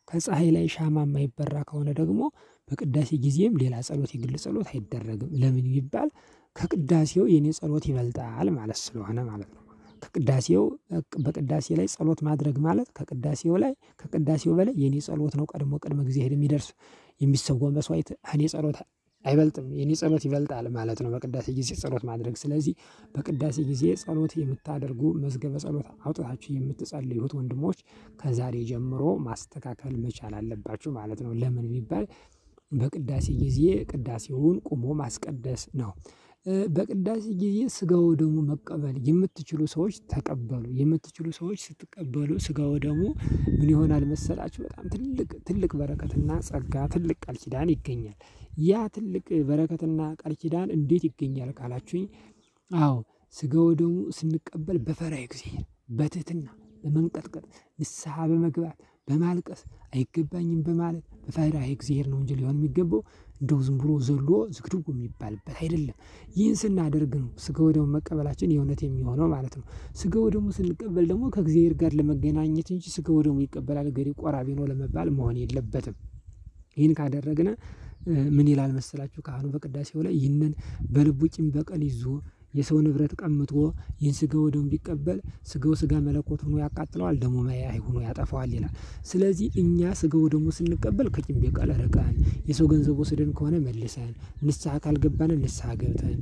ከፀሐይ ላይ ሻማ የማይበራ ከሆነ ደግሞ በቅዳሴ ጊዜም ሌላ ጸሎት የግል ጸሎት አይደረግም። ለምን ይባል? ከቅዳሴው የኔ ጸሎት ይበልጣል ማለት ስለሆነ ማለት ነው። ከቅዳሴው በቅዳሴ ላይ ጸሎት ማድረግ ማለት ከቅዳሴው ላይ ከቅዳሴው በላይ የኔ ጸሎት ነው ቀድሞ ቅድመ እግዚአብሔር የሚደርስ የሚሰዋው መስዋዕት እኔ ጸሎት አይበልጥም የኔ ጸሎት ይበልጣል ማለት ነው። በቅዳሴ ጊዜ ጸሎት ማድረግ ስለዚህ በቅዳሴ ጊዜ ጸሎት የምታደርጉ መዝገበ ጸሎት አውጥታችሁ የምትጸልዩት ወንድሞች ከዛሬ ጀምሮ ማስተካከል መቻል አለባችሁ ማለት ነው። ለምን ቢባል በቅዳሴ ጊዜ ቅዳሴውን ቁሞ ማስቀደስ ነው። በቅዳሴ ጊዜ ስጋው ደግሞ መቀበል የምትችሉ ሰዎች ተቀበሉ። የምትችሉ ሰዎች ስትቀበሉ ስጋው ደግሞ ምን ይሆናል መሰላችሁ? በጣም ትልቅ ትልቅ በረከትና ጸጋ ትልቅ ቃል ኪዳን ይገኛል። ያ ትልቅ በረከትና ቃል ኪዳን እንዴት ይገኛል ካላችሁኝ? አዎ ስጋው ደግሞ ስንቀበል በፈሪሃ እግዚአብሔር በትህትና በመንቀጥቀጥ ንስሐ በመግባት በማልቀስ አይገባኝም በማለት በፈሪሃ እግዚአብሔር ነው እንጂ ሊሆን የሚገባው እንደው ዝም ብሎ ዘሎ ዝግድጉ የሚባልበት አይደለም። ይህን ስናደርግ ነው ስጋው ደግሞ መቀበላችን የእውነት የሚሆነው ማለት ነው። ስጋው ደግሞ ስንቀበል ደግሞ ከእግዚአብሔር ጋር ለመገናኘት እንጂ ስጋው ደግሞ ይቀበላል ገሪ ቆራቢ ነው ለመባል መሆን የለበትም። ይህን ካደረግነ ምን ይላል መሰላችሁ? ካህኑ በቅዳሴው ላይ ይህንን በልቡ ቂም በቀል ይዞ የሰው ንብረት ቀምቶ ይህን ስጋው ደግሞ ቢቀበል ስጋው ስጋ መለኮት ሆኖ ያቃጥለዋል፣ ደሙ ማያይ ሆኖ ያጠፋዋል ይላል። ስለዚህ እኛ ስጋው ደግሞ ስንቀበል ከቂም በቀል ርቀን የሰው ገንዘብ ወስደን ከሆነ መልሰን ንስሐ ካልገባን ንስሐ ገብተን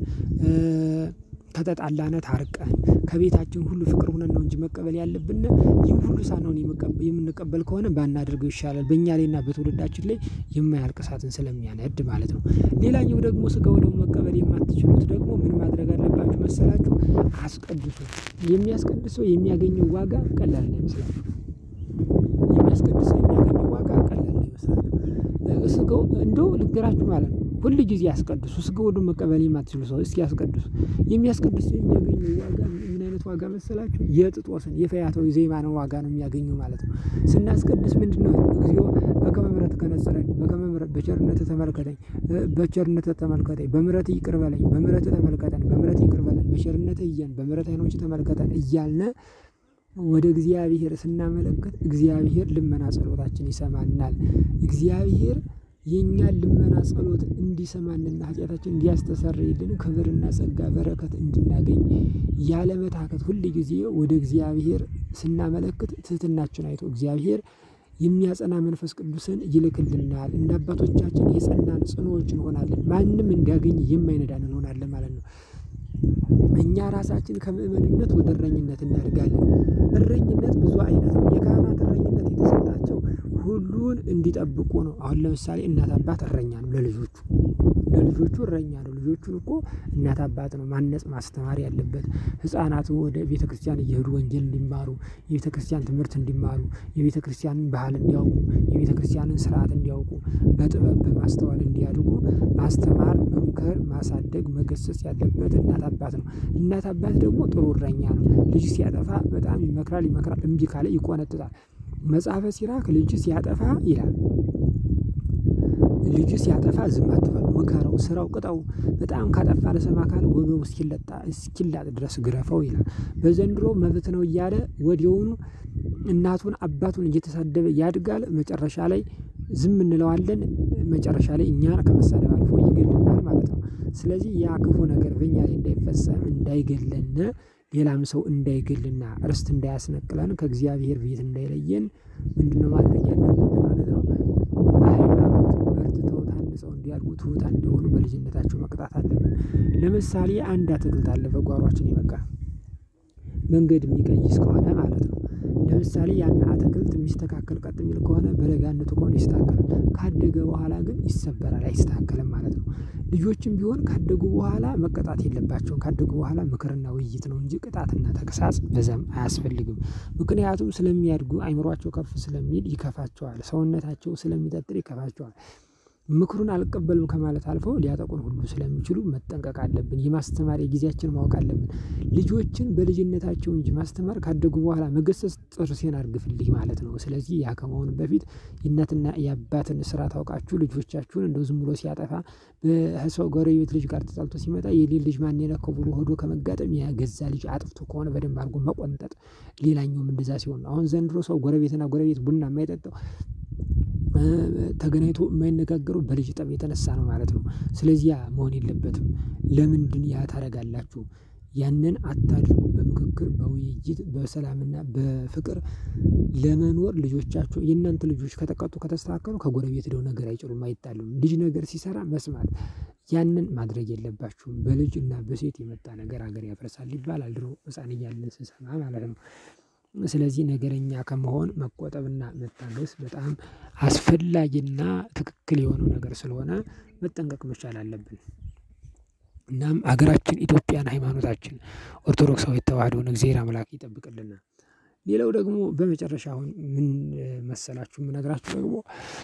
ከተጣላነ ታርቀን ከቤታችን ሁሉ ፍቅር ሆነን ነው እንጂ መቀበል ያለብን ይህ ሁሉ ሳንሆን የምንቀበል ከሆነ ባናደርገው ይሻላል። በእኛ ላይና በትውልዳችን ላይ የማያልቅ እሳትን ስለሚያነድ ማለት ነው። ሌላኛው ደግሞ ስጋው ደግሞ መቀበል የማትችሉት ደግሞ ምን ማድረግ አለባችሁ መሰላችሁ? አስቀድሱ። የሚያስቀድሰው የሚያገኘው ዋጋ ቀላል ነው ይመስላችሁ? የሚያስቀድሰው የሚያገኘው ዋጋ ቀላል ነው ይመስላችሁ? ስጋው እንደው ልገራችሁ ማለት ነው። ሁሉ ጊዜ ያስቀድሱ። ስጋው ደግሞ መቀበል የማትችሉ ሰው እስኪ ያስቀድሱ። የሚያስቀድሱ የሚያገኘው ዋጋ ምን አይነት ዋጋ መሰላችሁ? የጥጦስን የፈያታዊ ዘይማንን ዋጋ ነው የሚያገኘው ማለት ነው። ስናስቀድስ ምንድነው? እግዚኦ በከመ ምሕረትከ ነጽረኒ በከመ ምሕረት በቸርነትህ ተመልከተኝ በቸርነትህ ተመልከተኝ በምሕረትህ ይቅር በለኝ በምሕረትህ ተመልከተን በምሕረትህ ይቅር በለን በቸርነትህ እየን በምሕረት ዓይኖችህ ተመልከተን እያልነ ወደ እግዚአብሔር ስናመለክት እግዚአብሔር ልመና ጸሎታችን ይሰማናል። እግዚአብሔር የኛን ልመና ጸሎት እንዲሰማንና ኃጢአታችን እንዲያስተሰርይልን ክብርና ጸጋ በረከት እንድናገኝ ያለ መታከት ሁሉ ጊዜ ወደ እግዚአብሔር ስናመለክት ትህትናችን አይቶ እግዚአብሔር የሚያጸና መንፈስ ቅዱስን ይልክልናል። እንደ አባቶቻችን የጸናን ጽኑዎች እንሆናለን። ማንም እንዲያገኝ የማይነዳን እንሆናለን ማለት ነው። እኛ ራሳችን ከምእመንነት ወደ እረኝነት እናድጋለን። እረኝነት ብዙ አይነት ነው። የካህናት እረኝነት የተሰጣቸው ሁሉን እንዲጠብቁ ነው። አሁን ለምሳሌ እናት አባት እረኛ ነው ለልጆቹ ለልጆቹ እረኛ ነው። ልጆቹን እኮ እናት አባት ነው ማነጽ ማስተማር ያለበት። ህፃናቱ ወደ ቤተክርስቲያን እየሄዱ ወንጌል እንዲማሩ የቤተክርስቲያን ትምህርት እንዲማሩ የቤተክርስቲያንን ባህል እንዲያውቁ የቤተክርስቲያንን ስርዓት እንዲያውቁ በጥበብ በማስተዋል እንዲያድጉ ማስተማር መምከር ማሳደግ መገሰጽ ያለበት እናት አባት ነው። እናት አባት ደግሞ ጥሩ እረኛ ነው። ልጅ ሲያጠፋ በጣም ይመክራል ይመክራል እምቢ ካለ ይቆነጥጣል። መጽሐፈ ሲራክ ልጅ ሲያጠፋ ይላል ልጅ ሲያጠፋ ዝም አትበሉ ምከረው ስራው ቅጣው በጣም ካጠፋ ለሰማ ካለ ወገቡ እስኪለጣ እስኪላጥ ድረስ ግረፈው ይላል። በዘንድሮ መብት ነው እያለ ወዲያውኑ እናቱን አባቱን እየተሳደበ ያድጋል። መጨረሻ ላይ ዝም እንለዋለን። መጨረሻ ላይ እኛን ከመሳደብ አልፎ ይገለናል ማለት ነው። ስለዚህ ያ ክፉ ነገር በእኛ ላይ እንዳይፈጸም እንዳይገለን ሌላም ሰው እንዳይገልና ርስት እንዳያስነቅለን ከእግዚአብሔር ቤት እንዳይለየን ምንድነው ማድረግ ያለብን ማለት ነው? በሃይማኖት በርትተው ታንጸው እንዲያድጉ ትሑታን እንዲሆኑ በልጅነታቸው መቅጣት አለብን። ለምሳሌ አንድ አትክልት አለ በጓሯችን ይበቅላል መንገድ የሚቀይስ ከሆነ ማለት ነው። ለምሳሌ ያን አትክልት የሚስተካከል ቀጥ የሚል ከሆነ በለጋነቱ ከሆነ ይስተካከላል። ካደገ በኋላ ግን ይሰበራል አይስተካከልም ማለት ነው። ልጆችም ቢሆን ካደጉ በኋላ መቀጣት የለባቸውም። ካደጉ በኋላ ምክርና ውይይት ነው እንጂ ቅጣትና ተግሳጽ በዛም አያስፈልግም። ምክንያቱም ስለሚያድጉ አይምሯቸው ከፍ ስለሚል ይከፋቸዋል። ሰውነታቸው ስለሚጠጥር ይከፋቸዋል። ምክሩን አልቀበልም ከማለት አልፈው ሊያጠቁን ሁሉ ስለሚችሉ መጠንቀቅ አለብን። የማስተማር ጊዜያችንን ማወቅ አለብን። ልጆችን በልጅነታቸው እንጂ ማስተማር ካደጉ በኋላ መገሰጽ ጥርሴን አርግፍልኝ ማለት ነው። ስለዚህ ያ ከመሆኑ በፊት የእናትና የአባትን ስራ ታውቃችሁ ልጆቻችሁን እንደው ዝም ብሎ ሲያጠፋ በሰው ጎረቤት ልጅ ጋር ተጣልቶ ሲመጣ የሌላ ልጅ ማን የነካው ብሎ ሆዶ ከመጋጠም ያገዛ ልጅ አጥፍቶ ከሆነ በደንብ አድርጎ መቆንጠጥ። ሌላኛውም እንደዛ ሲሆን አሁን ዘንድሮ ሰው ጎረቤትና ጎረቤት ቡና የማይጠጣው ተገናኝቶ የማይነጋገሩ በልጅ ጠብ የተነሳ ነው ማለት ነው። ስለዚህ ያ መሆን የለበትም። ለምንድን ያ ታደርጋላችሁ? ያንን አታድርጉ። በምክክር በውይይት በሰላምና በፍቅር ለመኖር ልጆቻችሁ የእናንተ ልጆች ከተቀጡ ከተስተካከሉ ከጎረቤት ሄደው ነገር አይጭሩም አይጣሉም። ልጅ ነገር ሲሰራ መስማት ያንን ማድረግ የለባችሁም። በልጅ እና በሴት የመጣ ነገር ሀገር ያፈርሳል ይባላል ድሮ ሕፃን እያለን ስንሰማ ማለት ነው። ስለዚህ ነገረኛ ከመሆን መቆጠብና መታገስ በጣም አስፈላጊና ትክክል የሆነው ነገር ስለሆነ መጠንቀቅ መቻል አለብን። እናም ሀገራችን ኢትዮጵያን ሃይማኖታችን ኦርቶዶክሳዊ ተዋህዶን እግዚአብሔር አምላክ ይጠብቅልን። ሌላው ደግሞ በመጨረሻ አሁን ምን መሰላችሁ የምነግራችሁ ደግሞ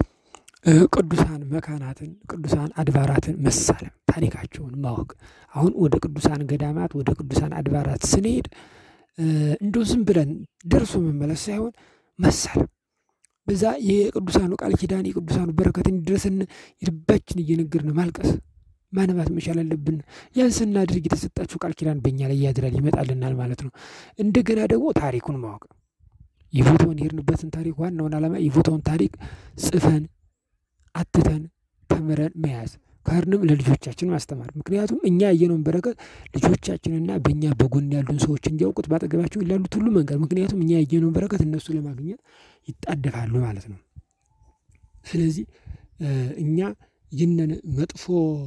ቅዱሳን መካናትን ቅዱሳን አድባራትን መሳለም ታሪካቸውን ማወቅ። አሁን ወደ ቅዱሳን ገዳማት ወደ ቅዱሳን አድባራት ስንሄድ እንደው ዝም ብለን ደርሶ መመለስ ሳይሆን መሳለም በዛ የቅዱሳኑ ቃል ኪዳን የቅዱሳኑ በረከት እንዲደርስን ልባችን እየነገርን ማልቀስ ማንባት መቻል አለብን። ያን ስናድርግ የተሰጣችሁ ቃል ኪዳን በእኛ ላይ ያድራል ይመጣልናል ማለት ነው። እንደገና ደግሞ ታሪኩን ማወቅ የቦታውን የሄድንበትን ታሪክ ዋናውን ዓላማ የቦታውን ታሪክ ጽፈን አትተን ተምረን መያዝ ካርንም ለልጆቻችን ማስተማር። ምክንያቱም እኛ ያየነውን በረከት ልጆቻችንና በእኛ በጎን ያሉን ሰዎች እንዲያውቁት ባጠገባቸው ያሉት ሁሉ መንገር። ምክንያቱም እኛ ያየነውን በረከት እነሱ ለማግኘት ይጣደፋሉ ማለት ነው። ስለዚህ እኛ ይህንን መጥፎ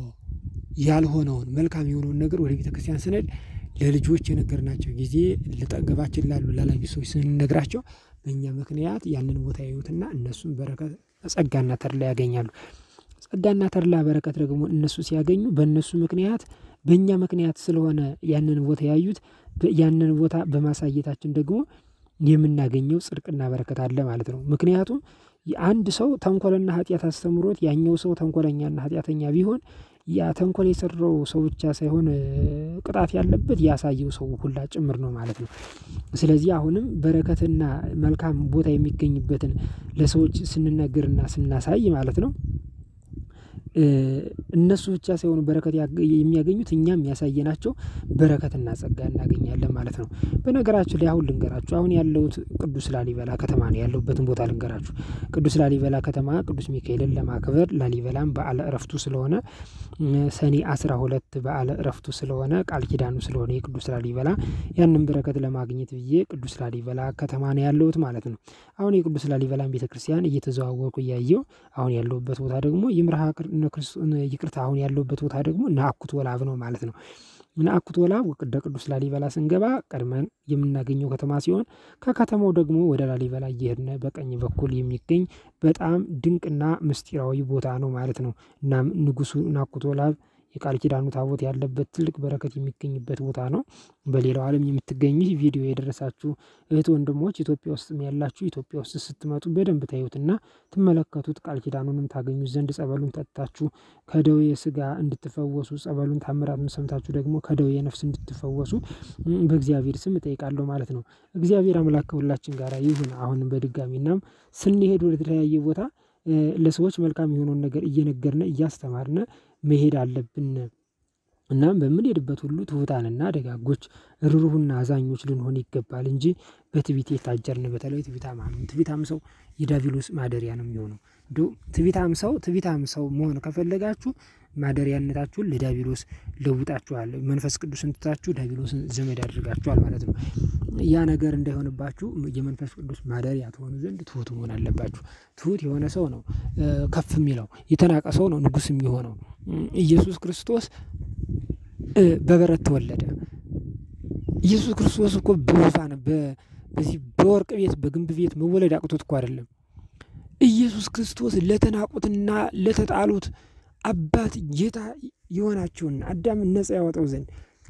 ያልሆነውን መልካም የሆነውን ነገር ወደ ቤተክርስቲያን ስንሄድ ለልጆች የነገርናቸው ጊዜ ለጠገባችን ላሉ ላላዩ ሰዎች ስንነግራቸው በእኛ ምክንያት ያንን ቦታ ያዩትና እነሱም በረከት ጸጋና ተድላ ያገኛሉ። ጸጋና ተድላ በረከት ደግሞ እነሱ ሲያገኙ በእነሱ ምክንያት በእኛ ምክንያት ስለሆነ ያንን ቦታ ያዩት ያንን ቦታ በማሳየታችን ደግሞ የምናገኘው ጽድቅና በረከት አለ ማለት ነው። ምክንያቱም አንድ ሰው ተንኮልና ኃጢአት አስተምሮት ያኛው ሰው ተንኮለኛና ኃጢአተኛ ቢሆን ያ ተንኮል የሰራው ሰው ብቻ ሳይሆን ቅጣት ያለበት ያሳየው ሰው ሁላ ጭምር ነው ማለት ነው። ስለዚህ አሁንም በረከትና መልካም ቦታ የሚገኝበትን ለሰዎች ስንነግርና ስናሳይ ማለት ነው እነሱ ብቻ ሳይሆኑ በረከት የሚያገኙት እኛም ያሳየናቸው በረከትና ጸጋ እናገኛለን ማለት ነው። በነገራችን ላይ አሁን ልንገራችሁ አሁን ያለውት ቅዱስ ላሊበላ ከተማ ነው። ያለውበትን ቦታ ልንገራችሁ። ቅዱስ ላሊበላ ከተማ ቅዱስ ሚካኤልን ለማክበር ላሊበላም በዓለ ዕረፍቱ ስለሆነ ሰኔ አስራ ሁለት በዓለ ዕረፍቱ ስለሆነ ቃል ኪዳኑ ስለሆነ የቅዱስ ላሊበላ ያንን በረከት ለማግኘት ብዬ ቅዱስ ላሊበላ ከተማ ነው ያለውት ማለት ነው። አሁን የቅዱስ ላሊበላን ቤተክርስቲያን እየተዘዋወርኩ እያየሁ አሁን ያለውበት ቦታ ደግሞ ይምርሃ ይቅርታ አሁን ያለውበት ቦታ ደግሞ ናአኩቶ ወላብ ነው ማለት ነው። ናአኩቶ ወላብ ወደ ቅዱስ ላሊበላ ስንገባ ቀድመን የምናገኘው ከተማ ሲሆን ከከተማው ደግሞ ወደ ላሊበላ እየሄድን በቀኝ በኩል የሚገኝ በጣም ድንቅና ምስጢራዊ ቦታ ነው ማለት ነው። እናም ንጉሱ ናአኩቶ ወላብ የቃል ኪዳኑ ታቦት ያለበት ትልቅ በረከት የሚገኝበት ቦታ ነው። በሌላው ዓለም የምትገኙ ቪዲዮ የደረሳችሁ እህት ወንድሞች ኢትዮጵያ ውስጥም ያላችሁ ኢትዮጵያ ውስጥ ስትመጡ በደንብ ታዩትና ትመለከቱት ቃል ኪዳኑንም ታገኙ ዘንድ ጸበሉን ጠጥታችሁ ከደዌ ስጋ እንድትፈወሱ ጸበሉን ታምራቱን ሰምታችሁ ደግሞ ከደዌ ነፍስ እንድትፈወሱ በእግዚአብሔር ስም እጠይቃለሁ ማለት ነው። እግዚአብሔር አምላክ ከሁላችን ጋር ይሁን። አሁንም በድጋሚናም ስንሄድ ወደ ተለያየ ቦታ ለሰዎች መልካም የሆነውን ነገር እየነገርነ እያስተማርነ መሄድ አለብን። እናም በምንሄድበት ሁሉ ትሑታንና ደጋጎች ርሩህና አዛኞች ልንሆን ይገባል እንጂ በትዕቢት የታጀርን በተለይ ትዕቢታም ትዕቢታም ሰው የዲያብሎስ ማደሪያ ነው የሚሆነው። እንደው ትዕቢታም ሰው ትዕቢታም ሰው መሆን ከፈለጋችሁ ማደሪያነታችሁን ለዲያብሎስ ለውጣችኋል። መንፈስ ቅዱስን ትታችሁ ዲያብሎስን ዘመድ አድርጋችኋል ማለት ነው። ያ ነገር እንዳይሆንባችሁ የመንፈስ ቅዱስ ማደሪያ ትሆኑ ዘንድ ትሑት መሆን አለባችሁ። ትሑት የሆነ ሰው ነው ከፍ የሚለው፣ የተናቀ ሰው ነው ንጉስ የሚሆነው። ኢየሱስ ክርስቶስ በበረት ተወለደ። ኢየሱስ ክርስቶስ እኮ በዙፋን በዚህ በወርቅ ቤት በግንብ ቤት መወለድ አቅቶት እኮ አይደለም። ኢየሱስ ክርስቶስ ለተናቁትና ለተጣሉት አባት ጌታ የሆናቸውና አዳምን ነፃ ያወጣው ዘንድ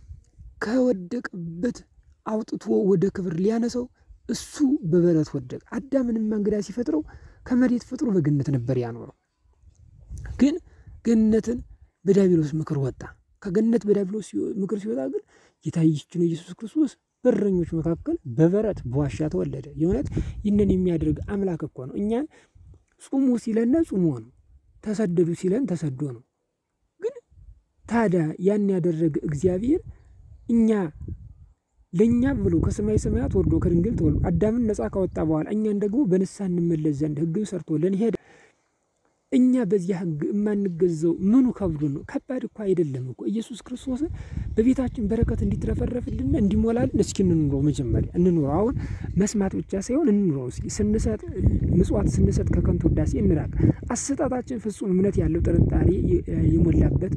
ከወደቀበት አውጥቶ ወደ ክብር ሊያነሳው እሱ በበረት ወደቀ። አዳምንም እንግዳ ሲፈጥረው ከመሬት ፈጥሮ በገነት ነበር ያኖረው። ግን ገነትን በዲያብሎስ ምክር ወጣ። ከገነት በዲያብሎስ ምክር ሲወጣ ግን ጌታችን ኢየሱስ ክርስቶስ በረኞች መካከል በበረት በዋሻ ተወለደ። የእውነት ይህንን የሚያደርግ አምላክ እኮ ነው። እኛን ጹሙ ሲለን ጹሙ ነው፣ ተሰደዱ ሲለን ተሰዶ ነው። ግን ታዲያ ያን ያደረገ እግዚአብሔር እኛ ለኛ ብሎ ከሰማይ ሰማያት ወርዶ ከድንግል ተወልዶ አዳምን ነፃ ካወጣ በኋላ እኛን ደግሞ በንስሐ እንመለስ ዘንድ ሕግን ሰርቶልን ሄደ። እኛ በዚህ ህግ የማንገዛው ምኑ ከብዶ ነው? ከባድ እኮ አይደለም እኮ ኢየሱስ ክርስቶስ በቤታችን በረከት እንዲትረፈረፍልን እንዲሞላልን እስኪ እንኑረው። መጀመሪያ እንኑረው። አሁን መስማት ብቻ ሳይሆን እንኑረው። እስኪ ስንሰጥ ምጽዋት ስንሰጥ ከከንቱ ውዳሴ እንራቅ። አሰጣጣችን ፍጹም እምነት ያለው ጥርጣሬ የሞላበት